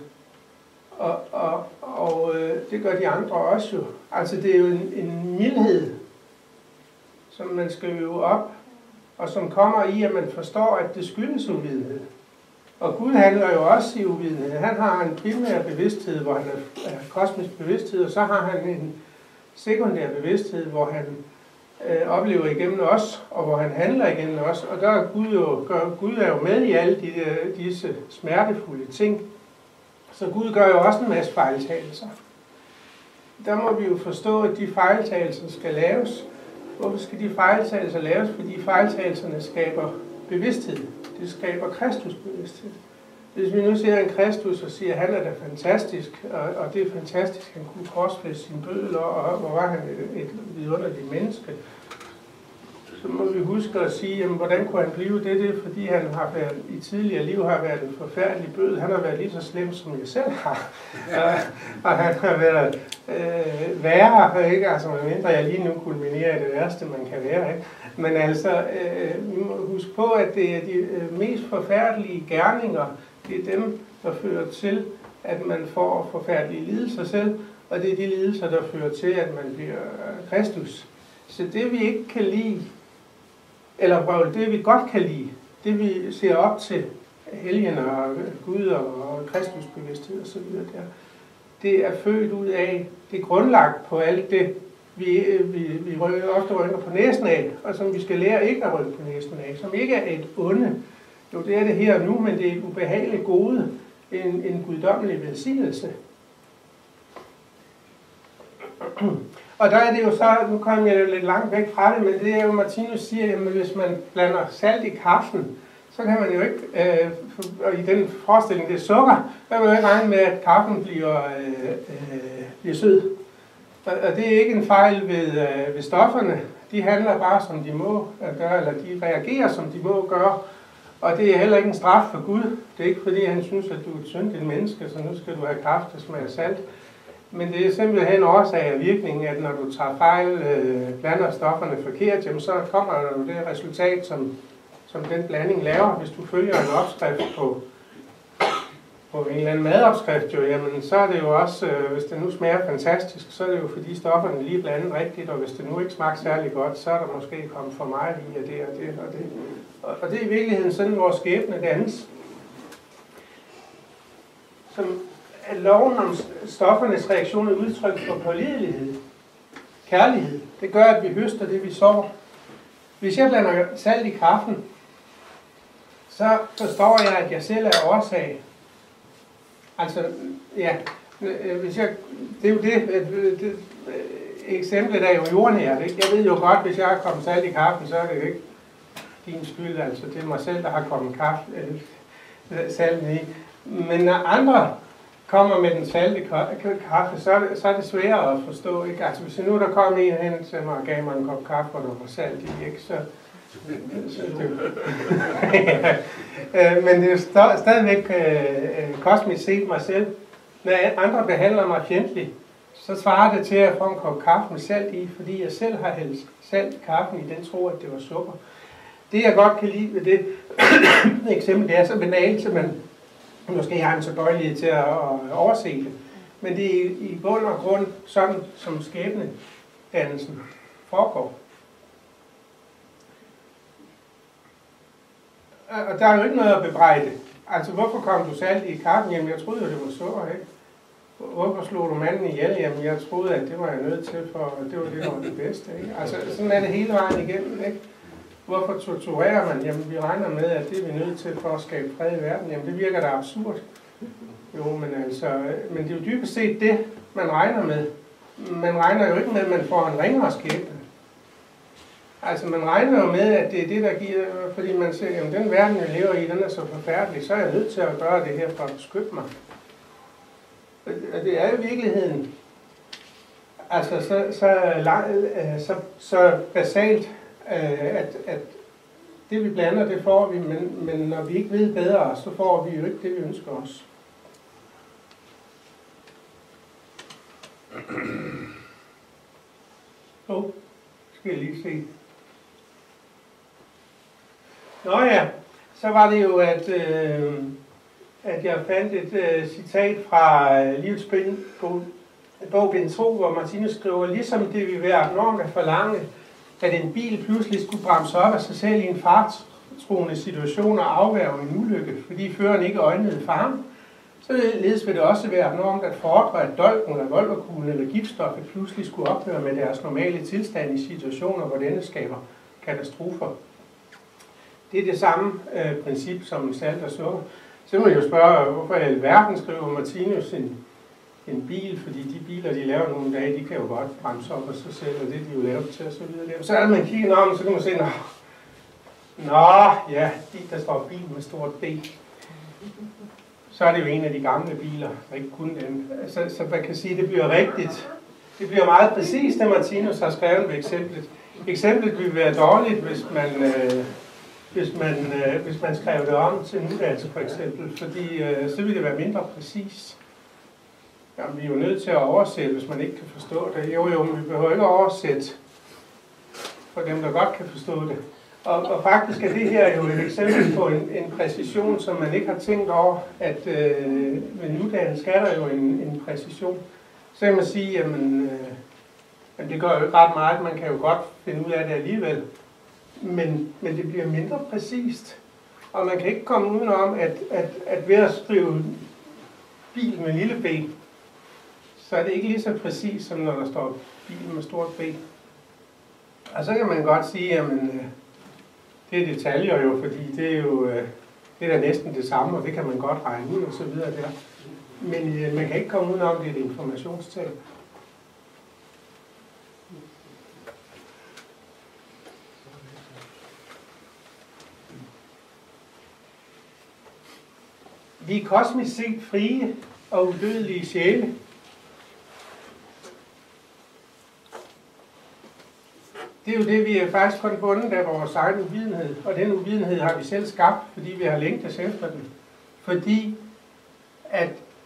Og det gør de andre også jo. Altså det er jo en mildhed, som man skal øve op, og som kommer i, at man forstår, at det skyldes uvidenhed. Og Gud handler jo også i uvidenhed. Han har en primær bevidsthed, hvor han er kosmisk bevidsthed, og så har han en sekundær bevidsthed, hvor han oplever igennem os, og hvor han handler igennem os. Og der er Gud er jo med i alle disse smertefulde ting. Så Gud gør jo også en masse fejltagelser. Der må vi jo forstå, at de fejltagelser skal laves. Hvorfor skal de fejltagelser laves? Fordi fejltagelserne skaber bevidsthed. Det skaber Kristusbevidsthed. Hvis vi nu ser en Kristus og siger, at han er da fantastisk, og det er fantastisk, han kunne korsfæste sin bødler, og hvor var han et vidunderligt menneske, så må vi huske at sige, jamen, hvordan kunne han blive det? Det er, fordi han har været, i tidligere liv har været en forfærdelig bøddel. Han har været lige så slem, som jeg selv har. Og han har været værre, ikke? Altså, medmindre jeg lige nu kulminerer i det værste, man kan være. Ikke? Men altså, vi må huske på, at det er de mest forfærdelige gerninger, det er dem, der fører til, at man får forfærdelige lidelser selv, og det er de lidelser, der fører til, at man bliver Kristus. Så det vi ikke kan lide, eller det vi godt kan lide, det vi ser op til helgen og Gud og Kristusbevidsthed og så videre der, det er født ud af, det er grundlagt på alt det, vi ofte rykker på næsen af, og som vi skal lære ikke at rykke på næsen af, som ikke er et onde. Jo, det er det her nu, men det er et ubehageligt gode, en guddommelig velsignelse. Og der er det jo så, nu kommer jeg jo lidt langt væk fra det, men det er jo, Martinus siger, at hvis man blander salt i kaffen, så kan man jo ikke, og i den forestilling, det er sukker, så kan man jo ikke regne med, at kaffen bliver sød. Og det er ikke en fejl ved stofferne. De handler bare, som de må gøre, eller de reagerer, som de må gøre. Og det er heller ikke en straf for Gud. Det er ikke fordi, han synes, at du er et syndigt menneske, så nu skal du have kaffe, der smager salt. Men det er simpelthen årsag af virkningen, at når du tager fejl, blander stofferne forkert, jamen så kommer der jo det resultat, som den blanding laver. Hvis du følger en opskrift på en eller anden madopskrift, jo, jamen så er det jo også, hvis det nu smager fantastisk, så er det jo fordi stofferne lige blandet rigtigt, og hvis det nu ikke smager særlig godt, så er der måske kommet for meget i af det og det og det. Og det er i virkeligheden sådan, vores skæbne dannes. Som loven om stoffernes reaktion er udtryk for pålidelighed, kærlighed. Det gør, at vi høster det, vi sår. Hvis jeg blander salt i kaffen, så forstår jeg, at jeg selv er årsag. Altså, ja, hvis jeg, det er jo det eksemplet er jo jordnært, ikke? Jeg ved jo godt, hvis jeg har kommet salt i kaffen, så er det jo ikke din skyld, altså det er mig selv, der har kommet salten i. Men når andre kommer med den salte kaffe, så er det sværere at forstå, ikke? Altså hvis nu der kom en hen til mig og gav mig en kop kaffe, og der var salt i, ikke? Så men det er stadigvæk kosmisk set mig selv. Når andre behandler mig fjendtligt, så svarer det til at få en kop kaffe med salt i, fordi jeg selv har hældt salt i kaffen i den tro, at det var sukker. Det jeg godt kan lide ved det eksempel, det er så banalt, at man måske har en tilbøjelighed til at overse det. Men det er i bund og grund sådan, som skæbnedannelsen foregår. Og der er jo ikke noget at bebrejde. Altså, hvorfor kom du salt i kaffen? Jamen, jeg troede jo, det var sukker, ikke? Hvorfor slog du manden ihjel? Jamen, jeg troede, at det var jeg nødt til, for det var det, der var det bedste, ikke? Altså, sådan er det hele vejen igennem, ikke? Hvorfor torturerer man? Jamen, vi regner med, at det er vi nødt til for at skabe fred i verden. Jamen, det virker da absurd. Jo, men det er jo dybest set det, man regner med. Man regner jo ikke med, at man får en ringere skæbne. Altså, man regner jo med, at det er det, der giver, fordi man siger, at den verden, vi lever i, den er så forfærdelig, så er jeg nødt til at gøre det her for at beskytte mig. Og det er jo i virkeligheden, altså så basalt, at det vi blander, det får vi, men når vi ikke ved bedre, så får vi jo ikke det, vi ønsker os. Skal jeg lige se. Nå ja, så var det jo, at jeg fandt et citat fra Livets bog bind 2, hvor Martinus skriver, ligesom det vil være abnormt at forlange, at en bil pludselig skulle bremse op af sig selv i en fartstruende situation og afværge en ulykke, fordi føreren ikke øjnede faren, således vil det også være abnormt at fordre, at dolken eller volverkuglen eller giftstoffet pludselig skulle ophøre med deres normale tilstand i situationer, hvor denne skaber katastrofer. Det er det samme princip som salt og sukker. Så må jeg jo spørge, hvorfor i alverden skriver Martinus en bil, fordi de biler, de laver nogle dage, de kan jo godt bremse op af sig selv, og det de jo lavet til og så videre. Så er man kigger om, så kan man se, ja, der står bil med stort B. Så er det jo en af de gamle biler, og ikke kun den. Så man kan sige, at det bliver rigtigt. Det bliver meget præcist, det Martinus har skrevet ved eksemplet. Eksemplet vil være dårligt, hvis man skrev det om til en uddannelse for eksempel, fordi så vil det være mindre præcist. Jamen, vi er jo nødt til at oversætte, hvis man ikke kan forstå det. Jo, men vi behøver ikke at oversætte for dem, der godt kan forstå det. Og faktisk er det her jo et eksempel på en præcision, som man ikke har tænkt over, at med en uddannelse er der jo en præcision. Så kan man sige, jamen det gør jo ikke ret meget, man kan jo godt finde ud af det alligevel. Men det bliver mindre præcist. Og man kan ikke komme udenom, at ved at skrive bil med lille b, så er det ikke lige så præcis, som når der står bil med stort B. Og så kan man godt sige, at det er detaljer jo, fordi det er jo det er da næsten det samme, og det kan man godt regne ud og så videre der. Men man kan ikke komme udenom, det er et informationstab. Vi er kosmisk set frie og udødelige sjæle. Det er jo det, vi er faktisk kun bundet af vores egen uvidenhed, og den uvidenhed har vi selv skabt, fordi vi har længtes efter den. Fordi at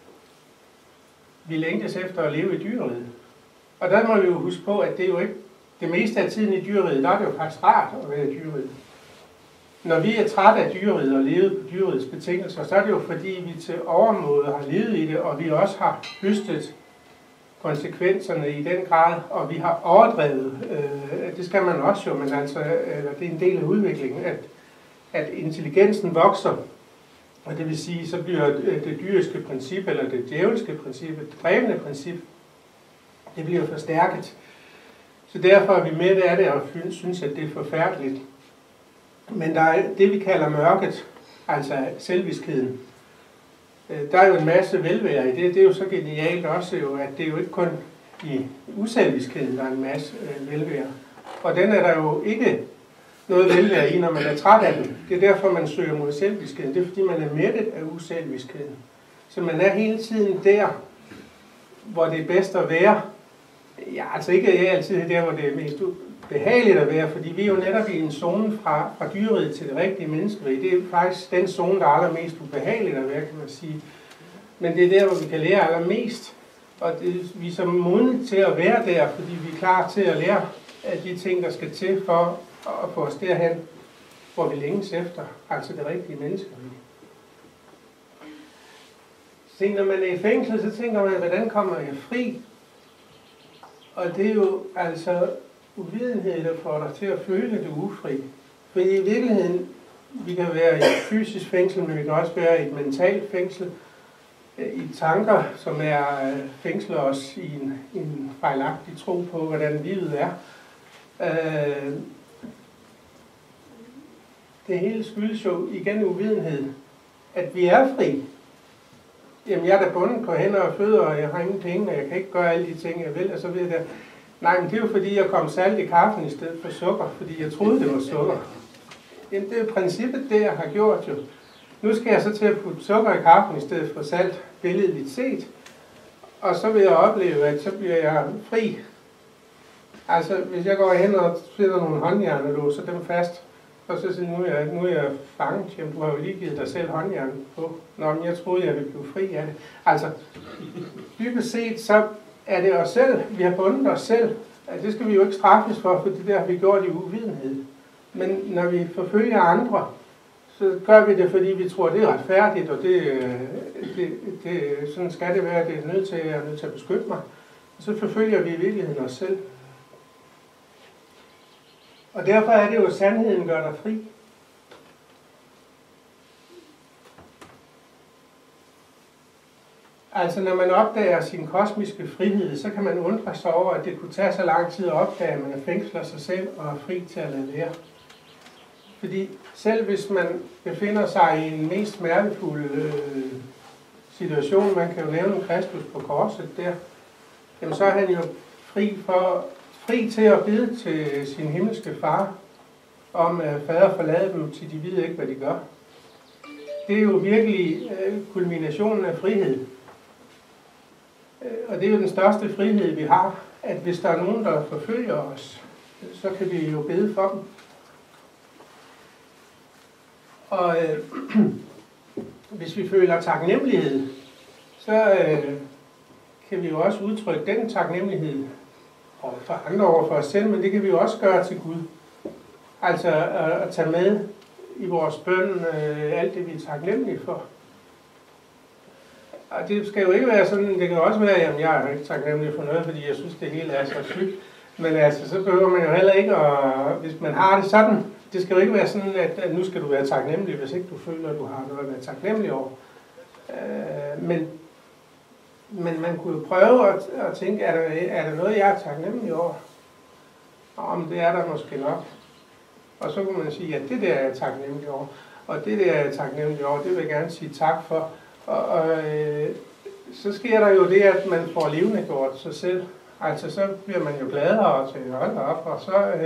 vi længtes efter at leve i dyreriget. Og der må vi jo huske på, at det er jo ikke det meste af tiden i dyreriget, der er det jo faktisk rart at være i dyreriget. Når vi er trætte af dyreriget og levet på dyrerigets betingelser, så er det jo fordi, vi til overmåde har levet i det, og vi også har høstet konsekvenserne i den grad, og vi har overdrevet. Det skal man også jo, men altså, det er en del af udviklingen, at intelligensen vokser, og det vil sige, så bliver det dyriske princip, eller det djævelske princip, det dræbende princip, det bliver forstærket. Så derfor er vi med af det, og synes, at det er forfærdeligt. Men der er det, vi kalder mørket, altså selvviskheden. Der er jo en masse velvære i det. Det er jo så genialt også, jo, at det er jo ikke kun i uselviskheden, der er en masse velvære. Og den er der jo ikke noget velvære i, når man er træt af den. Det er derfor, man søger mod selvviskheden. Det er fordi, man er mættet af uselviskheden. Så man er hele tiden der, hvor det er bedst at være. Ja, altså ikke altid der, hvor det er mest behageligt at være, fordi vi er jo netop i en zone fra dyreriget til det rigtige menneskerige. Det er faktisk den zone, der er allermest ubehageligt at være, kan man sige. Men det er der, hvor vi kan lære allermest. Og vi er så modne til at være der, fordi vi er klar til at lære af de ting, der skal til for at få os derhen, hvor vi længes efter, altså det rigtige menneskerige. Så når man er i fængsel, så tænker man, hvordan kommer jeg fri? Og det er jo altså uvidenhed, der får dig til at føle det ufri. Fordi i virkeligheden, vi kan være i et fysisk fængsel, men vi kan også være i et mentalt fængsel, i tanker, som er fængsler os i en fejlagtig tro på, hvordan livet er. Det hele skyldes jo igen uvidenhed, at vi er fri. Jamen, jeg er da bundet på hænder og fødder, og jeg har ingen penge, og jeg kan ikke gøre alle de ting, jeg vil, og så ved jeg. Nej, men det er jo fordi, jeg kom salt i kaffen i stedet for sukker, fordi jeg troede, det var sukker. Jamen, det er jo princippet, det jeg har gjort jo. Nu skal jeg så til at putte sukker i kaffen i stedet for salt, billedligt set. Og så vil jeg opleve, at så bliver jeg fri. Altså, hvis jeg går hen og sætter nogle håndjern og låser dem fast, og så siger nu er jeg fanget. Jamen, du har jo lige givet dig selv håndjern på. Nå, men jeg troede, jeg ville blive fri af det. Altså, dybest set, så er det os selv. Vi har bundet os selv. Altså, det skal vi jo ikke straffes for det der har vi gjort i uvidenhed. Men når vi forfølger andre, så gør vi det, fordi vi tror, det er retfærdigt, og sådan skal det være. Det er nødt til at beskytte mig. Og så forfølger vi i virkeligheden os selv. Og derfor er det jo, at sandheden gør dig fri. Altså når man opdager sin kosmiske frihed, så kan man undre sig over, at det kunne tage så lang tid at opdage, at man fængsler sig selv og er fri til at lade være. Fordi selv hvis man befinder sig i en mest smertefuld situation, man kan jo nævne Kristus på korset der, jamen så er han jo fri til at bede til sin himmelske far, om at fader forlade dem, til de ved ikke, hvad de gør. Det er jo virkelig kulminationen af frihed. Og det er jo den største frihed, vi har, at hvis der er nogen, der forfølger os, så kan vi jo bede for dem. Og hvis vi føler taknemmelighed, så kan vi jo også udtrykke den taknemmelighed for andre over for os selv, men det kan vi jo også gøre til Gud. Altså at tage med i vores bøn alt det, vi er taknemmelige for. Og det skal jo ikke være sådan, det kan også være, at jeg er ikke taknemmelig for noget, fordi jeg synes, det hele er så sygt. Men altså, så behøver man jo heller ikke, hvis man har det sådan, det skal jo ikke være sådan, at nu skal du være taknemmelig, hvis ikke du føler, at du har noget at være taknemmelig over. Men man kunne jo prøve at tænke, er der noget, jeg er taknemmelig over? Om det er der måske nok. Og så kunne man sige, at det der er jeg taknemmelig over. Og det der er jeg taknemmelig over, det vil jeg gerne sige tak for. Og så sker der jo det, at man får levendegjort sig selv. Altså så bliver man jo gladere og tænker, hold op, og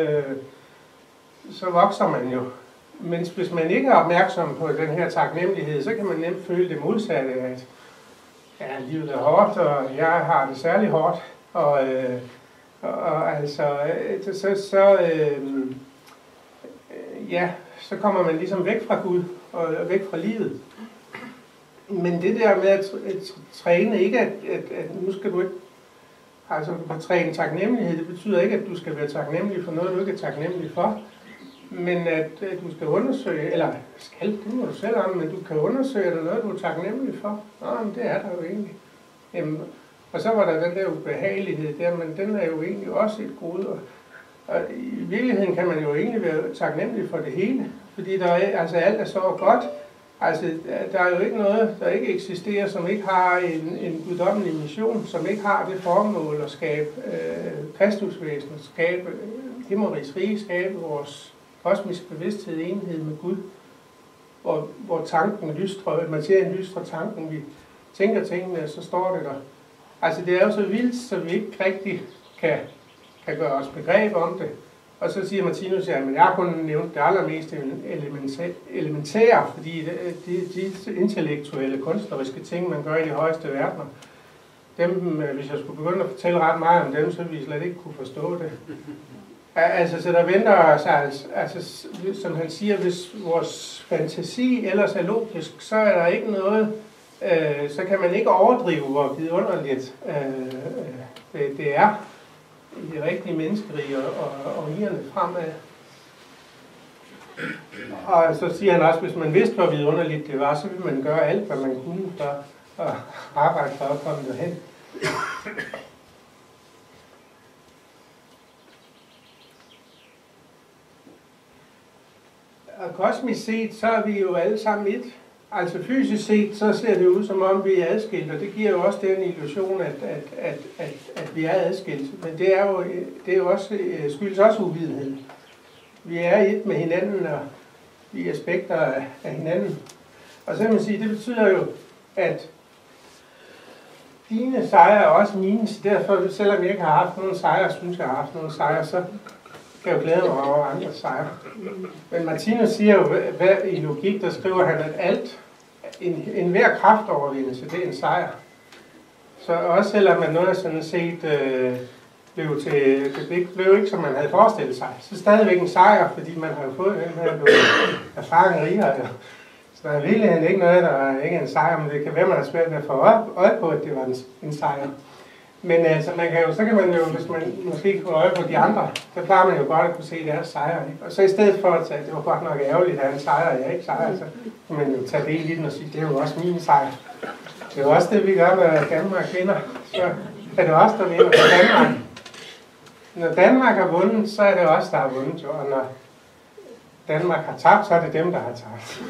så vokser man jo. Men hvis man ikke er opmærksom på den her taknemmelighed, så kan man nemt føle det modsatte, at ja, livet er hårdt, og jeg har det særlig hårdt. Og så kommer man ligesom væk fra Gud og væk fra livet. Men det der med at træne, ikke at nu skal du ikke, altså du kan træne taknemmelighed, det betyder ikke, at du skal være taknemmelig for noget, du ikke er taknemmelig for. Men at du skal undersøge, eller det må du selv om, men du kan undersøge, er der noget, du er taknemmelig for? Nå, men det er der jo egentlig. Jamen, og så var der den der ubehagelighed der, men den er jo egentlig også et gode. Og i virkeligheden kan man jo egentlig være taknemmelig for det hele, fordi der er, altså alt er så godt. Altså, der er jo ikke noget, der ikke eksisterer, som ikke har en guddommelig mission, som ikke har det formål at skabe Kristusvæsen, skabe himmerigs rige, skabe vores kosmiske bevidsthed, enhed med Gud, hvor tanken lystrer, materien lystrer tanken, vi tænker tingene, så står det der. Altså, det er jo så vildt, så vi ikke rigtig kan gøre os begreb om det. Og så siger Martinus, at jeg har kun nævnt det allermest elementære, fordi de intellektuelle, kunstneriske ting, man gør i de højeste verdener, dem, hvis jeg skulle begynde at fortælle ret meget om dem, så ville vi slet ikke kunne forstå det. Altså, så der venter sig, altså, som han siger, hvis vores fantasi ellers er logisk, så er der ikke noget, så kan man ikke overdrive, hvor vidunderligt det er i det rigtige menneskerige og århundrederne fremad. Og så siger han også, hvis man vidste, hvor vidunderligt det var, så ville man gøre alt, hvad man kunne for at arbejde for at komme derhen. Og kosmisk set, så er vi jo alle sammen et. Altså fysisk set, så ser det ud, som om vi er adskilt, og det giver jo også den illusion, at vi er adskilt. Men det er jo også, skyldes også uvidenhed. Vi er et med hinanden, og vi er aspekter af hinanden. Og så kan man sige, det betyder jo, at dine sejre er også mine, så derfor, selvom jeg ikke har haft nogen sejre, synes jeg har haft nogen sejre, så kan jeg jo glæde mig over andres sejre. Men Martinus siger jo, hvad i logik, der skriver han, at alt, enhver kraftovervindelse, det er en sejr. Så også selvom man noget sådan set blev ikke, som man havde forestillet sig, så stadigvæk en sejr, fordi man har jo fået den her erfaring rigere. Så der er virkelig ikke noget, der er ikke en sejr, men det kan være, man har svært ved at få øje på, at det var en sejr. Men altså, så kan man jo, hvis man måske ikke får øje på de andre, så plejer man jo godt at kunne se deres sejre. Ikke? Og så i stedet for at tage, det var godt nok ærgerligt, at han sejrer, og jeg ikke sejrer, så kan man jo tage del i den og sige, det er jo også min sejr. Det er jo også det, vi gør med Danmark kvinder. Så er det også der vinder på Danmark. Når Danmark har vundet, så er det også der har vundet. Og når Danmark har tabt, så er det dem, der har tabt.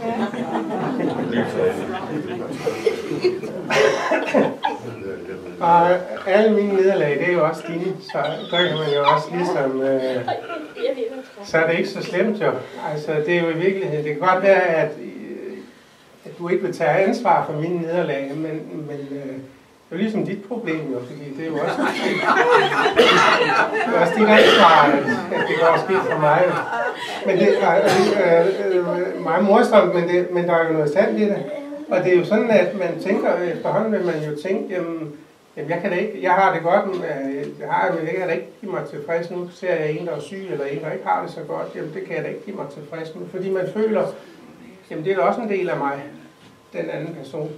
Og alle mine nederlag, det er jo også dine, så der kan man jo også ligesom, så er det ikke så slemt jo. Altså det er jo i virkeligheden, det kan godt være, at du ikke vil tage ansvar for mine nederlag, men det er jo ligesom dit problem jo, fordi det er jo også, det er også dit ansvar, at det går skidt for mig. Men det er meget morsomt, men der er jo noget sandt i det. Og det er jo sådan, at man tænker, efterhånden vil man jo tænke, jamen jeg kan da ikke, jeg har det godt, jeg kan da ikke give mig tilfreds nu, ser jeg en, der er syg, eller en, der ikke har det så godt, jamen det kan jeg da ikke give mig tilfreds med, fordi man føler, jamen det er også en del af mig, den anden person.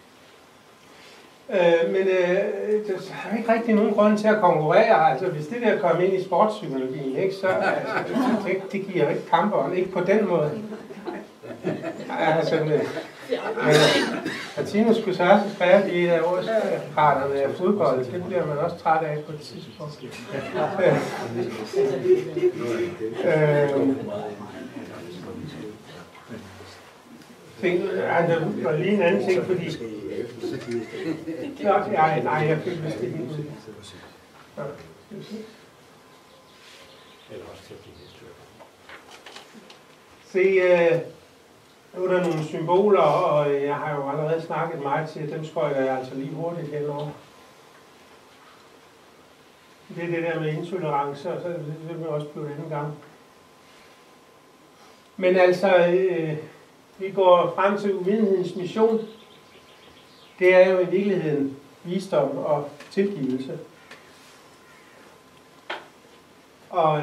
Men der er ikke rigtig nogen grund til at konkurrere, altså hvis det der kommer ind i sportspsykologien, ikke, så det giver ikke kamperen, ikke på den måde. Altså, Martinus skulle så også skrive i et af årsparterne af fodbold, det bliver man også træt af på et tidspunkt. Der var lige en anden ting, fordi nej, jeg fik vist ikke ud. Se, nu er der nogle symboler, og jeg har jo allerede snakket meget til, dem skøjter jeg altså lige hurtigt henover. Det er det der med intolerance, og så det vil også blive en anden gang. Men altså, vi går frem til uvidenhedens mission. Det er jo i virkeligheden visdom og tilgivelse. Og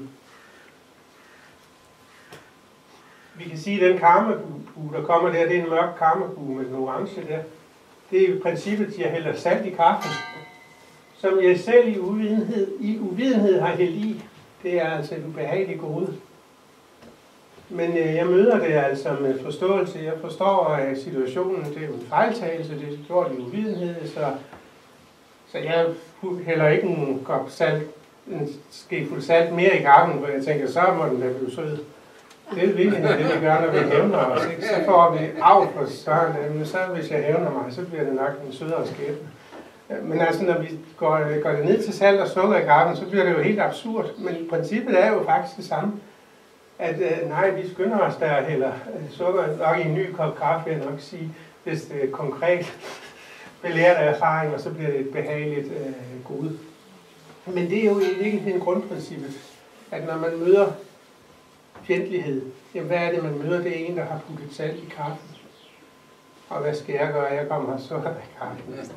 vi kan sige, at den karmabue, der kommer der, det er en mørk karmabue med den orange der. Det er i princippet, at jeg hælder salt i kaffen, som jeg selv i uvidenhed har hældt i. Det er altså et ubehageligt gode. Men jeg møder det altså med forståelse. Jeg forstår, at situationen, det er jo en fejltagelse, det er gjort i uvidenhed, så jeg hælder ikke en kop salt, en skefuld salt mere i kaffen, for jeg tænker, så må den da blive sød. Det er virkelig det, vi gør, når vi hævner os. Ikke? Så får vi af på større, men så hvis jeg hævner mig, så bliver det nok en sødere skæbne. Men altså, når vi går det ned til salt og sukker i kaffen, så bliver det jo helt absurd. Men princippet er jo faktisk det samme. At nej, vi skynder os der heller sukker nok i en ny kop kaffe, vil jeg nok sige, hvis det er konkret belært af erfaring, og så bliver det et behageligt gode. Men det er jo i virkeligheden grundprincippet. at når man møder fjendtlighed, jamen hvad er det, man møder? Det er en, der har puttet salt i kaffen. Og hvad skal jeg gøre? Jeg kommer her, så er der kaffen.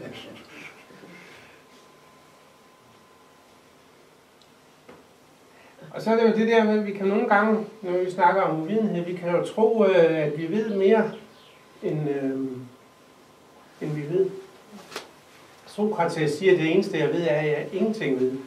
Og så er det jo det der med, at vi kan nogle gange, når vi snakker om uvidenhed, vi kan jo tro, at vi ved mere, end vi ved. Sokrates siger, at det eneste, jeg ved, er, at jeg ingenting ved.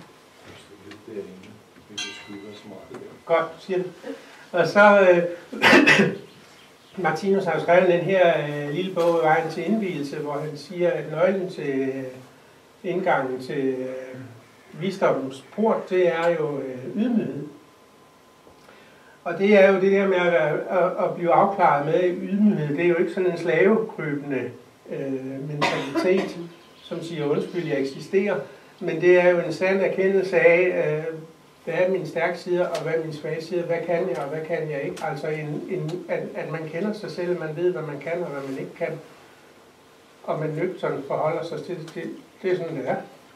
Godt, siger du. Og så Martinus har jo skrevet den her lille bog, Vejen til indvielse, hvor han siger, at nøglen til indgangen til visdommens port, det er jo ydmyghed. Og det er jo det der med at blive afklaret med ydmyghed. Det er jo ikke sådan en slavekrybende mentalitet, som siger, undskyld, jeg eksisterer. Men det er jo en sand erkendelse af, hvad er mine stærke sider, og hvad er mine svage sider, hvad kan jeg, og hvad kan jeg ikke. Altså at man kender sig selv, man ved, hvad man kan, og hvad man ikke kan. Og man nøgternt forholder sig til det er sådan, det er.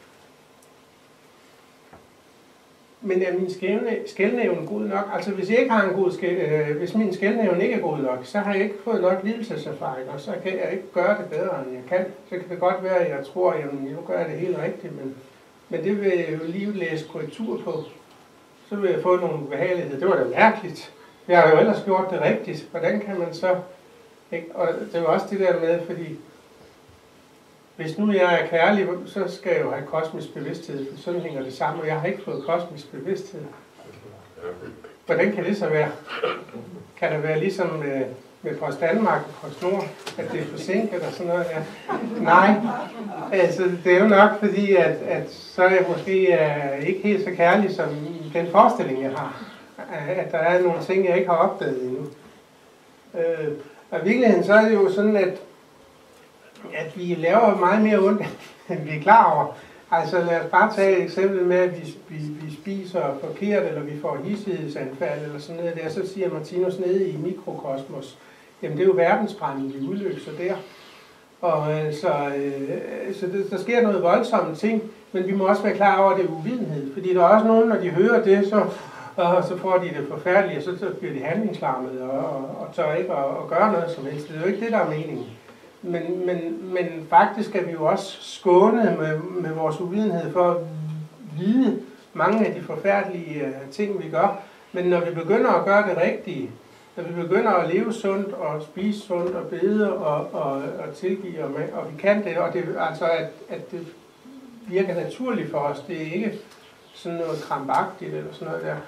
Men er min skelnævne god nok? Altså hvis jeg ikke har en god hvis min skelnævne ikke er god nok, så har jeg ikke fået nok lidelseserfaring, og så kan jeg ikke gøre det bedre, end jeg kan. Så kan det godt være, at jeg tror, at nu gør jeg det helt rigtigt, men det vil jeg jo lige læse korrektur på. Så vil jeg få nogle behageligheder. Det var da mærkeligt. Jeg har jo ellers gjort det rigtigt. Hvordan kan man så... Ikke? Og det er jo også det der med, fordi hvis nu jeg er kærlig, så skal jeg jo have kosmisk bevidsthed, for sådan hænger det sammen, og jeg har ikke fået kosmisk bevidsthed. Hvordan kan det så være? Kan det være ligesom med Post Danmark og PostNord, at det er forsinket og sådan noget? Ja. Nej, altså det er jo nok fordi, at så er jeg måske ikke helt så kærlig som den forestilling, jeg har. At der er nogle ting, jeg ikke har opdaget endnu. Og i virkeligheden så er det jo sådan, at vi laver meget mere ondt, end vi er klar over. Altså lad os bare tage et eksempel med, at vi spiser forkert, eller vi får hidsihedsanfald, eller sådan noget der. Så siger Martinus nede i mikrokosmos, jamen det er jo verdensbranden, vi udløser der. Og så der sker noget voldsomme ting, men vi må også være klar over, at det er uvidenhed. Fordi der er også nogen, når de hører det, så får de det forfærdeligt, og så bliver de handlingslammet og tør ikke at gøre noget som helst. Det er jo ikke det, der er meningen. Men faktisk er vi jo også skånet med vores uvidenhed for at vide mange af de forfærdelige ting, vi gør. Men når vi begynder at gøre det rigtige, når vi begynder at leve sundt og spise sundt og bede og tilgive, og vi kan det, og det altså at det virker naturligt for os, det er ikke sådan noget krampagtigt eller sådan noget der,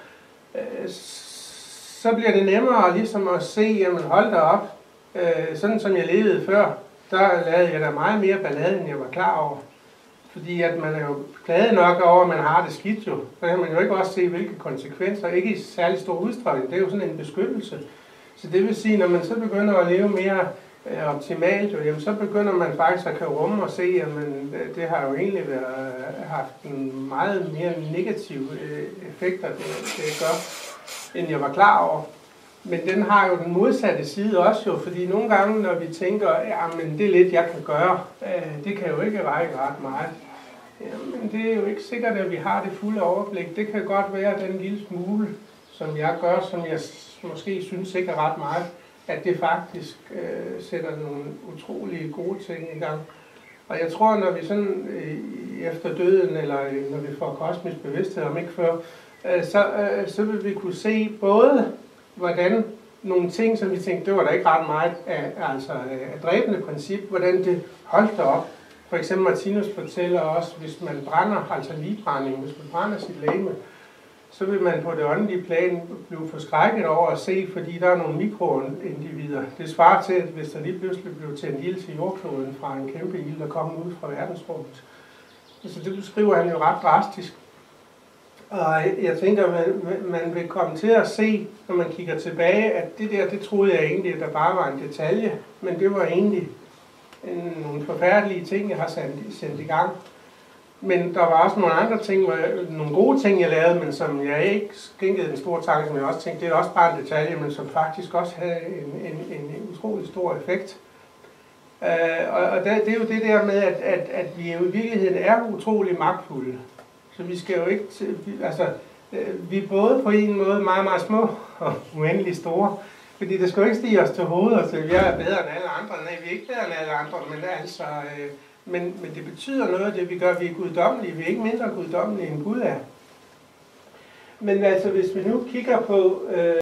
så bliver det nemmere ligesom at se, jamen hold da op, sådan som jeg levede før, der lavede jeg da meget mere ballade, end jeg var klar over. Fordi at man er jo glad nok over, at man har det skidt jo. Så kan man jo ikke også se, hvilke konsekvenser, ikke i særlig stor udstrækning. Det er jo sådan en beskyttelse. Så det vil sige, når man så begynder at leve mere optimalt, jamen, så begynder man faktisk at kan rumme og se, at det har jo egentlig haft en meget mere negativ effekter, det gør, end jeg var klar over. Men den har jo den modsatte side også jo, fordi nogle gange, når vi tænker, jamen det er lidt, jeg kan gøre, det kan jo ikke række ret meget. Jamen det er jo ikke sikkert, at vi har det fulde overblik. Det kan godt være den lille smule, som jeg gør, som jeg måske synes ikke er ret meget, at det faktisk sætter nogle utrolige gode ting i gang. Og jeg tror, når vi sådan efter døden, eller når vi får kosmisk bevidsthed om ikke før, så vil vi kunne se både, hvordan nogle ting, som vi tænkte, det var da ikke ret meget af dræbende princip, hvordan det holdt op. For eksempel Martinus fortæller også, hvis man brænder, altså ligbrænding, hvis man brænder sit legeme, så vil man på det åndelige plan blive forskrækket over at se, fordi der er nogle mikroindivider. Det svarer til, at hvis der lige pludselig blev tændt ild til jordkloden fra en kæmpe ild, der kom ud fra verdensrummet. Så det beskriver han jo ret drastisk. Og jeg tænker, man vil komme til at se, når man kigger tilbage, at det der, det troede jeg egentlig, at der bare var en detalje, men det var egentlig nogle forfærdelige ting, jeg har sendt i gang. Men der var også nogle andre ting, nogle gode ting, jeg lavede, men som jeg ikke skænkede en stor tanke, som jeg også tænkte, det er også bare en detalje, men som faktisk også havde en utrolig stor effekt. Og det er jo det der med, at vi jo i virkeligheden er utrolig magtfulde. Så vi skal jo ikke, altså vi er både på en måde meget, meget små og uendelig store. Fordi det skal jo ikke stige os til hovedet, og vi er bedre end alle andre. Nej, vi er ikke bedre end alle andre, men altså... Men det betyder noget, det vi gør. Vi er guddommelige. Vi er ikke mindre guddommelige, end Gud er. Men altså, hvis vi nu kigger på...